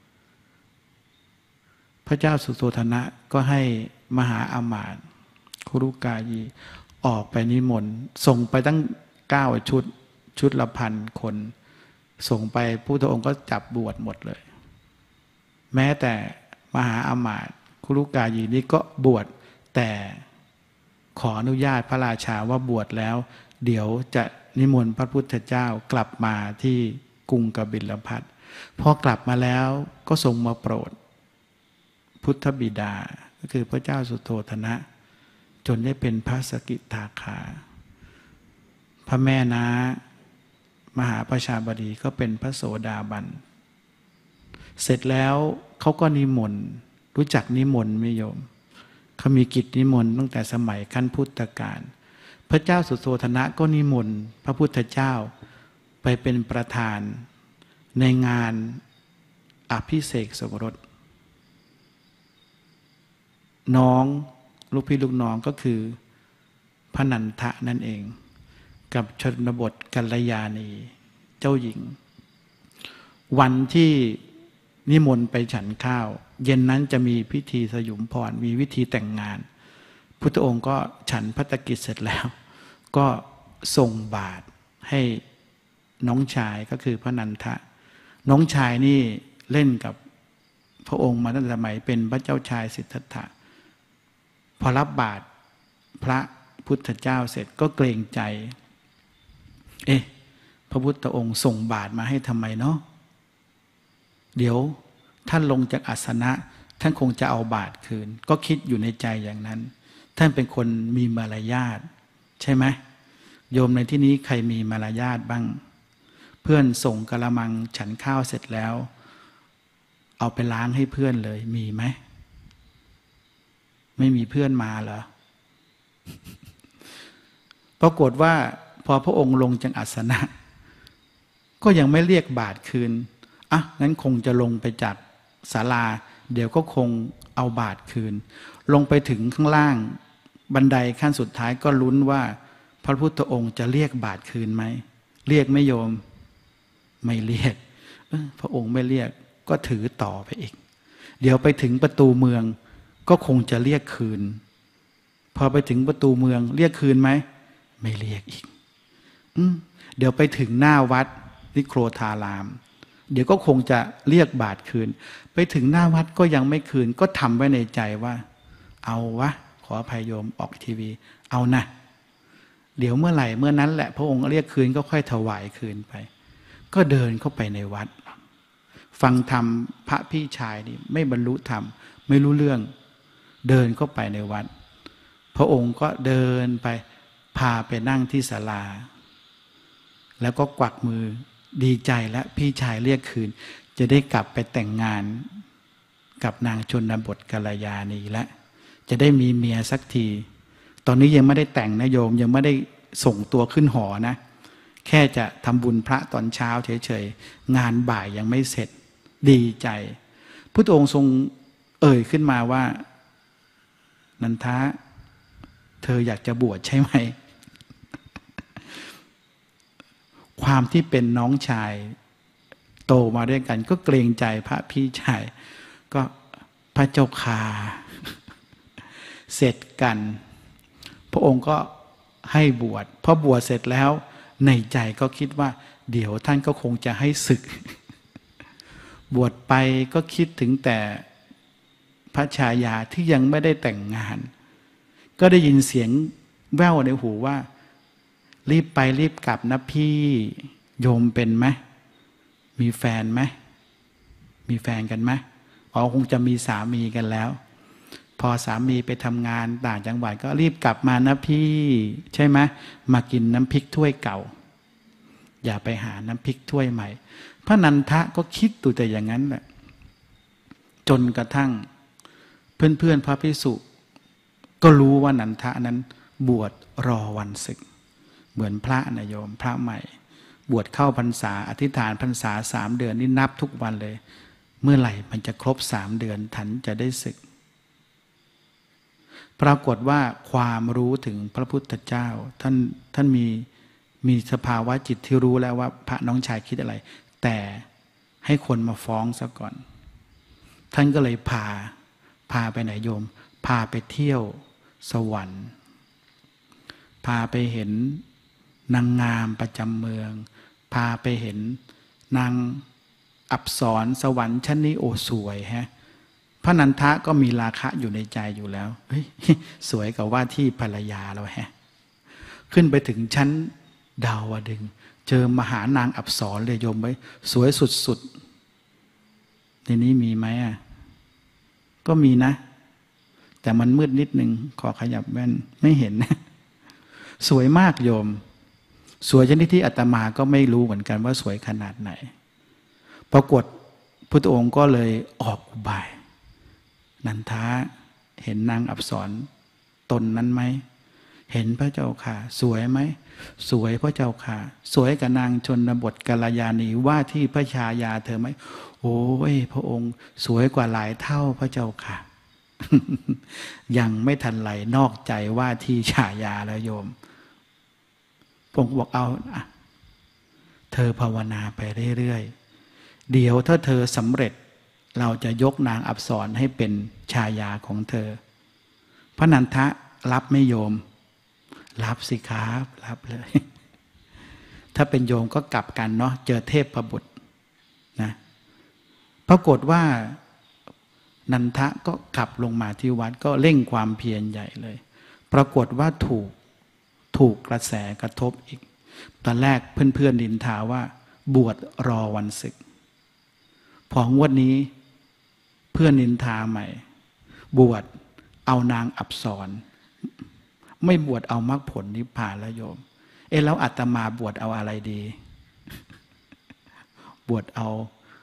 พระเจ้าสุโธทนะก็ให้มหาอามาตย์คุรุกายีออกไปนิมนต์ส่งไปตั้งเก้าชุดชุดละพันคนส่งไปพระพุทธองค์ก็จับบวชหมดเลยแม้แต่มหาอามาตย์คุรุกายีนี้ก็บวชแต่ขออนุญาตพระราชาว่าบวชแล้วเดี๋ยวจะนิมนต์พระพุทธเจ้ากลับมาที่กรุงกบิลพัสดุพอกลับมาแล้วก็ทรงมาโปรดพุทธบิดาก็คือพระเจ้าสุโธทนะจนได้เป็นพระสกิทาคาพระแม่น้ามหาประชาบดีก็เป็นพระโสดาบันเสร็จแล้วเขาก็นิมนต์รู้จักนิมนต์ไหมโยมเขามีกิจนิมนต์ตั้งแต่สมัยขั้นพุทธกาลพระเจ้าสุโธทนะก็นิมนต์พระพุทธเจ้าไปเป็นประธานในงานอภิเษกสมรสน้องลูกพี่ลูกน้องก็คือพระนันทะนั่นเองกับชนบทกัลยาณีเจ้าหญิงวันที่นิมนต์ไปฉันข้าวเย็นนั้นจะมีพิธีสยุมพรมีวิธีแต่งงานพุทธองค์ก็ฉันภัตตกิจเสร็จแล้วก็ส่งบาตรให้น้องชายก็คือพระนันทะน้องชายนี่เล่นกับพระองค์มาตั้งแต่สมัยเป็นพระเจ้าชายสิทธัตถะพอรับบาตรพระพุทธเจ้าเสร็จก็เกรงใจเอ๊ะพระพุทธองค์ส่งบาตรมาให้ทำไมเนาะเดี๋ยวท่านลงจากอาสนะท่านคงจะเอาบาตรคืนก็คิดอยู่ในใจอย่างนั้นท่านเป็นคนมีมารยาทใช่ไหมโยมในที่นี้ใครมีมารยาทบ้างเพื่อนส่งกะละมังฉันข้าวเสร็จแล้วเอาไปล้างให้เพื่อนเลยมีไหมไม่มีเพื่อนมาเหรอ ปรากฏว่าพอพระองค์ลงจากอาสนะก็ยังไม่เรียกบาตรคืนอ่ะงั้นคงจะลงไปจากศาลาเดี๋ยวก็คงเอาบาตรคืนลงไปถึงข้างล่างบันไดขั้นสุดท้ายก็ลุ้นว่าพระพุทธองค์จะเรียกบาตรคืนไหมเรียกไม่โยมไม่เรียกเออพระองค์ไม่เรียกก็ถือต่อไปอีกเดี๋ยวไปถึงประตูเมืองก็คงจะเรียกคืนพอไปถึงประตูเมืองเรียกคืนไหมไม่เรียกอีกอืมเดี๋ยวไปถึงหน้าวัดนิโครธารามเดี๋ยวก็คงจะเรียกบาตรคืนไปถึงหน้าวัดก็ยังไม่คืนก็ทำไว้ในใจว่าเอาวะขออภัยโยมออกทีวีเอานะเดี๋ยวเมื่อไหร่เมื่อนั้นแหละพระองค์เรียกคืนก็ค่อยถวายคืนไปก็เดินเข้าไปในวัดฟังธรรมพระพี่ชายนี่ไม่บรรลุธรรมไม่รู้เรื่องเดินเข้าไปในวัดพระองค์ก็เดินไปพาไปนั่งที่ศาลาแล้วก็กวักมือดีใจแล้วพี่ชายเรียกคืนจะได้กลับไปแต่งงานกับนางชนบทกัลยาณีแล้วจะได้มีเมียสักทีตอนนี้ยังไม่ได้แต่งนะโยมยังไม่ได้ส่งตัวขึ้นหอนะแค่จะทำบุญพระตอนเช้าเฉยๆงานบ่ายยังไม่เสร็จดีใจพุทธองค์ทรงเอ่ยขึ้นมาว่านันทะเธออยากจะบวชใช่ไหมความที่เป็นน้องชายโตมาด้วยกันก็เกรงใจพระพี่ชายก็พระเจ้าคาเสร็จกันพระองค์ก็ให้บวชพอบวชเสร็จแล้วในใจก็คิดว่าเดี๋ยวท่านก็คงจะให้ศึกบวชไปก็คิดถึงแต่พระชายาที่ยังไม่ได้แต่งงานก็ได้ยินเสียงแว่วในหูว่ารีบไปรีบกลับนะพี่โยมเป็นไหมมีแฟนไหมมีแฟนกันไหมอ๋อคงจะมีสามีกันแล้วพอสามีไปทำงานต่างจังหวัดก็รีบกลับมานะพี่ใช่ไหมมากินน้ำพริกถ้วยเก่าอย่าไปหาน้ำพริกถ้วยใหม่พระนันทะก็คิดตัวแต่อย่างนั้นแหละจนกระทั่งเพื่อนๆพระภิกษุก็รู้ว่านันทะนั้นบวชรอวันศึกเหมือนพระนะโยมพระใหม่บวชเข้าพรรษาอธิษฐานพรรษาสามเดือนนี่นับทุกวันเลยเมื่อไหร่มันจะครบสามเดือนฉันจะได้ศึกปรากฏว่าความรู้ถึงพระพุทธเจ้าท่านท่านมีมีสภาวะจิตที่รู้แล้วว่าพระน้องชายคิดอะไรแต่ให้คนมาฟ้องซะก่อนท่านก็เลยพาพาไปไหนโยมพาไปเที่ยวสวรรค์พาไปเห็นนางงามประจำเมืองพาไปเห็นนางอัปสรสวรรค์ชั้นนี้โอ้สวยฮะพระนันทะก็มีราคะอยู่ในใจอยู่แล้วเฮ้ยสวยกว่าว่าที่ภรรยาเราฮะขึ้นไปถึงชั้นดาวดึงส์เจอมหานางอัปสรเลยโยมไว้สวยสุดๆในนี้มีไหมอ่ะก็มีนะแต่มันมืดนิดนึงขอขยับแว่นไม่เห็นนะสวยมากโยมสวยชนิดที่อาตมาก็ไม่รู้เหมือนกันว่าสวยขนาดไหนปรากฏพุทธองค์ก็เลยออกอุบายนันทะเห็นนางอับสรตนนั้นไหมเห็นพระเจ้าค่ะสวยไหมสวยพระเจ้าค่ะสวยกับนางชนบทกัลยาณีว่าที่พระชายาเธอไหมโอ้ยพระองค์สวยกว่าหลายเท่าพระเจ้าค่ะ ยังไม่ทันไรนอกใจว่าที่ชายาแล้วโยมพระองค์บอกเอาเธอภาวนาไปเรื่อยๆเดี๋ยวถ้าเธอสำเร็จเราจะยกนางอับสรให้เป็นชายาของเธอพระนันทะรับไม่โยมรับสิครับรับเลยถ้าเป็นโยมก็กลับกันเนาะเจอเทพประบุตรนะปรากฏว่านันทะก็กลับลงมาที่วัดก็เร่งความเพียรใหญ่เลยปรากฏว่าถูกถูกกระแสกระทบอีกตอนแรกเพื่อนๆดินทาว่าบวชรอวันศึกพองวดนี้เพื่อนนินทาใหม่บวชเอานางอับสรไม่บวชเอามรรคผลนิพพานแล้วโยมเอ๊ะแล้วอาตมาบวชเอาอะไรดี บวชเอา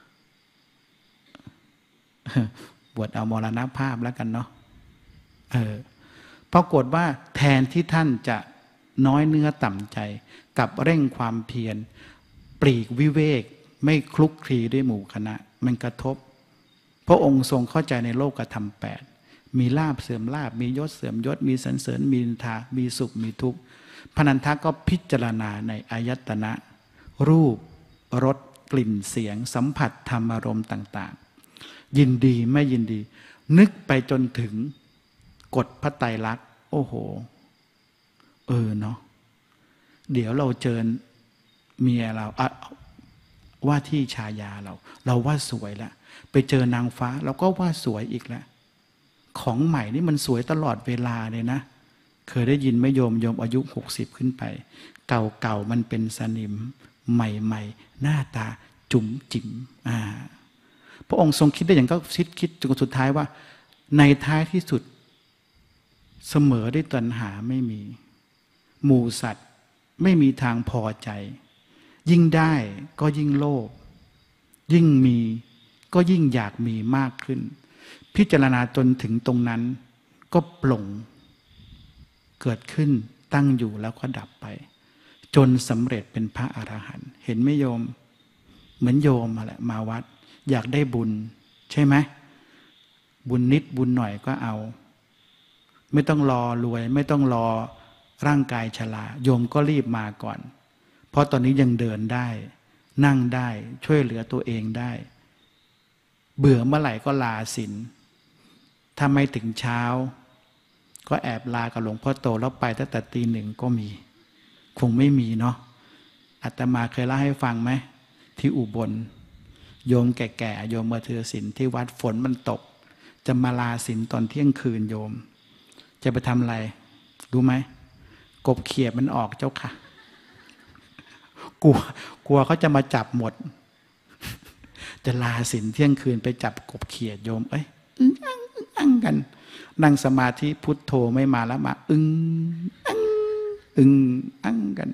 บวชเอามรณภาพแล้วกันเนาะเออปรากฏว่าแทนที่ท่านจะน้อยเนื้อต่ำใจกับเร่งความเพียรปลีกวิเวกไม่คลุกคลีด้วยหมู่คณะมันกระทบพระองค์ทรงเข้าใจในโลกธรรมแปดมีลาภเสื่อมลาภมียศเสื่อมยศมีสรรเสริญมีนินทามีสุขมีทุกข์พระนันทะก็พิจารณาในอายตนะรูปรสกลิ่นเสียงสัมผัสธรรมอารมณ์ต่างๆยินดีไม่ยินดีนึกไปจนถึงกฎพระไตรลักษณ์โอ้โหเออเนาะเดี๋ยวเราเจอเมียเราว่าที่ชายาเราเราว่าสวยแล้วไปเจอนางฟ้าเราก็ว่าสวยอีกแล้วของใหม่นี่มันสวยตลอดเวลาเลยนะเคยได้ยินไหมโยมโยมอายุหกสิบขึ้นไปเก่าๆมันเป็นสนิมใหม่ๆหน้าตาจุ๋มจิ๋มอ่าพระองค์ทรงคิดได้อย่างก็คิดคิดจนสุดท้ายว่าในท้ายที่สุดเสมอด้วยตัณหาไม่มีหมู่สัตว์ไม่มีทางพอใจยิ่งได้ก็ยิ่งโลภยิ่งมีก็ยิ่งอยากมีมากขึ้นพิจารณาจนถึงตรงนั้นก็ปลงเกิดขึ้นตั้งอยู่แล้วก็ดับไปจนสำเร็จเป็นพระอรหันต์เห็นไหมโยมเหมือนโยมมาแหละมาวัดอยากได้บุญใช่ไหมบุญนิดบุญหน่อยก็เอาไม่ต้องรอรวยไม่ต้องรอร่างกายชราโยมก็รีบมาก่อนเพราะตอนนี้ยังเดินได้นั่งได้ช่วยเหลือตัวเองได้เบื่อเมื่อไหร่ก็ลาศีลถ้าไม่ถึงเช้าก็แอบลากับหลวงพ่อโตแล้วไปตั้งแต่ตีหนึ่งก็มีคงไม่มีเนาะอาตมาเคยเล่าให้ฟังไหมที่อุบลโยมแก่ๆโยมมาถือศีลที่วัดฝนมันตกจะมาลาศีลตอนเที่ยงคืนโยมจะไปทำอะไรรู้ไหมกบเขียดมันออกเจ้าค่ะกลัวกลัวเขาจะมาจับหมดจะลาศีลเที่ยงคืนไปจับกบเขียดโยมเอ้ยอึ้งอั้งอึ้งอั้งกันนั่งสมาธิพุทโธไม่มาแล้วมาอึ้งอั้งอึ้งอั้งกัน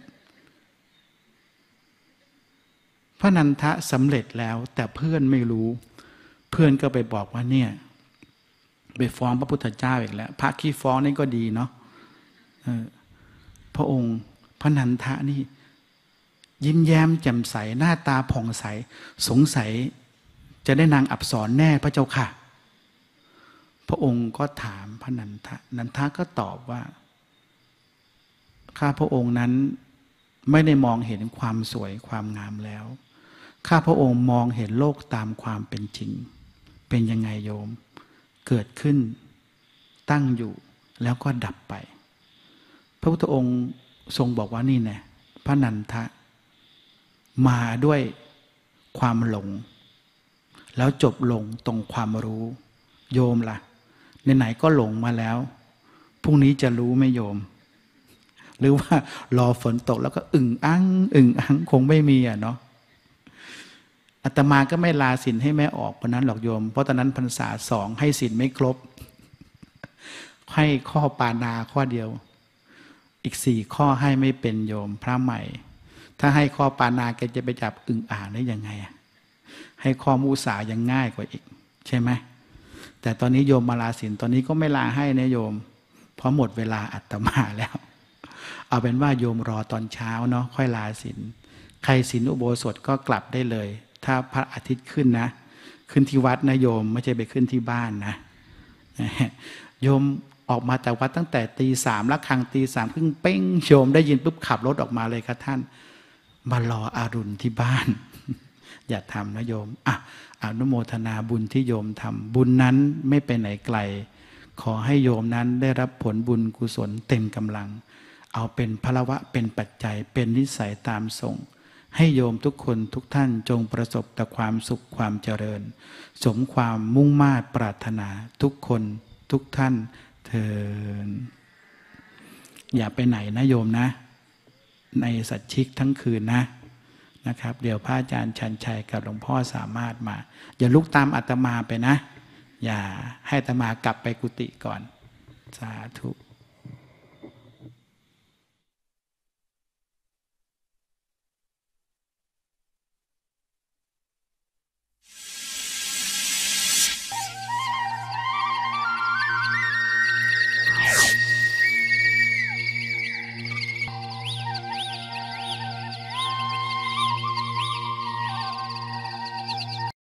พระนันทะสำเร็จแล้วแต่เพื่อนไม่รู้เพื่อนก็ไปบอกว่าเนี่ยไปฟ้องพระพุทธเจ้าอีกแล้วพระขี้ฟ้องนี่ก็ดีเนาะพระองค์พระนันทะนี่ยิ้มแย้มแจ่มใสหน้าตาผ่องใสสงสัยจะได้นางอับสรแน่พระเจ้าค่ะพระองค์ก็ถามพระนันทะนันทะก็ตอบว่าข้าพระองค์นั้นไม่ได้มองเห็นความสวยความงามแล้วข้าพระองค์มองเห็นโลกตามความเป็นจริงเป็นยังไงโยมเกิดขึ้นตั้งอยู่แล้วก็ดับไปพระพุทธองค์ทรงบอกว่านี่แน่พระนันทะมาด้วยความหลงแล้วจบลงตรงความรู้โยมล่ะไหนๆก็หลงมาแล้วพรุ่งนี้จะรู้ไหมโยมหรือว่ารอฝนตกแล้วก็อึ่งอั้งอึ่งอั้งคงไม่มีอ่ะเนาะอาตมาก็ไม่ลาศีลให้แม่ออกเพราะนั้นหรอกโยมเพราะตอนนั้นพรรษาสองให้ศีลไม่ครบให้ข้อปานาข้อเดียวอีกสี่ข้อให้ไม่เป็นโยมพระใหม่ถ้าให้ข้อปานาแกจะไปจับอึ่งอ่างได้ยังไงอะให้ข้อมุสายังง่ายกว่าอีกใช่ไหมแต่ตอนนี้โยมมาลาศีลตอนนี้ก็ไม่ลาให้นะโยมเพราะหมดเวลาอาตมาแล้วเอาเป็นว่าโยมรอตอนเช้าเนาะค่อยลาศีลใครศีลอุโบสถก็กลับได้เลยถ้าพระอาทิตย์ขึ้นนะขึ้นที่วัดนะโยมไม่ใช่ไปขึ้นที่บ้านนะโยมออกมาจากวัดตั้งแต่ตีสามละครังตีสามครึ่งเป้งโยมได้ยินปุ๊บขับรถออกมาเลยครับท่านมารออารุณที่บ้าน อย่าทำนะโยมอ่ะอนุโมทนาบุญที่โยมทำบุญนั้นไม่ไปไหนไกลขอให้โยมนั้นได้รับผลบุญกุศลเต็มกำลังเอาเป็นพละวะเป็นปัจจัยเป็นนิสัยตามส่งให้โยมทุกคนทุกท่านจงประสบแต่ความสุขความเจริญสมความมุ่งมา่ปรารถนาทุกคนทุกท่านเถิดอย่าไปไหนนะโยมนะในสัจฉิกทั้งคืนนะนะครับเดี๋ยวพระอาจารย์ชันชัยกับหลวงพ่อสามารถมาอย่าลุกตามอาตมาไปนะอย่าให้อาตมากลับไปกุฏิก่อนสาธุ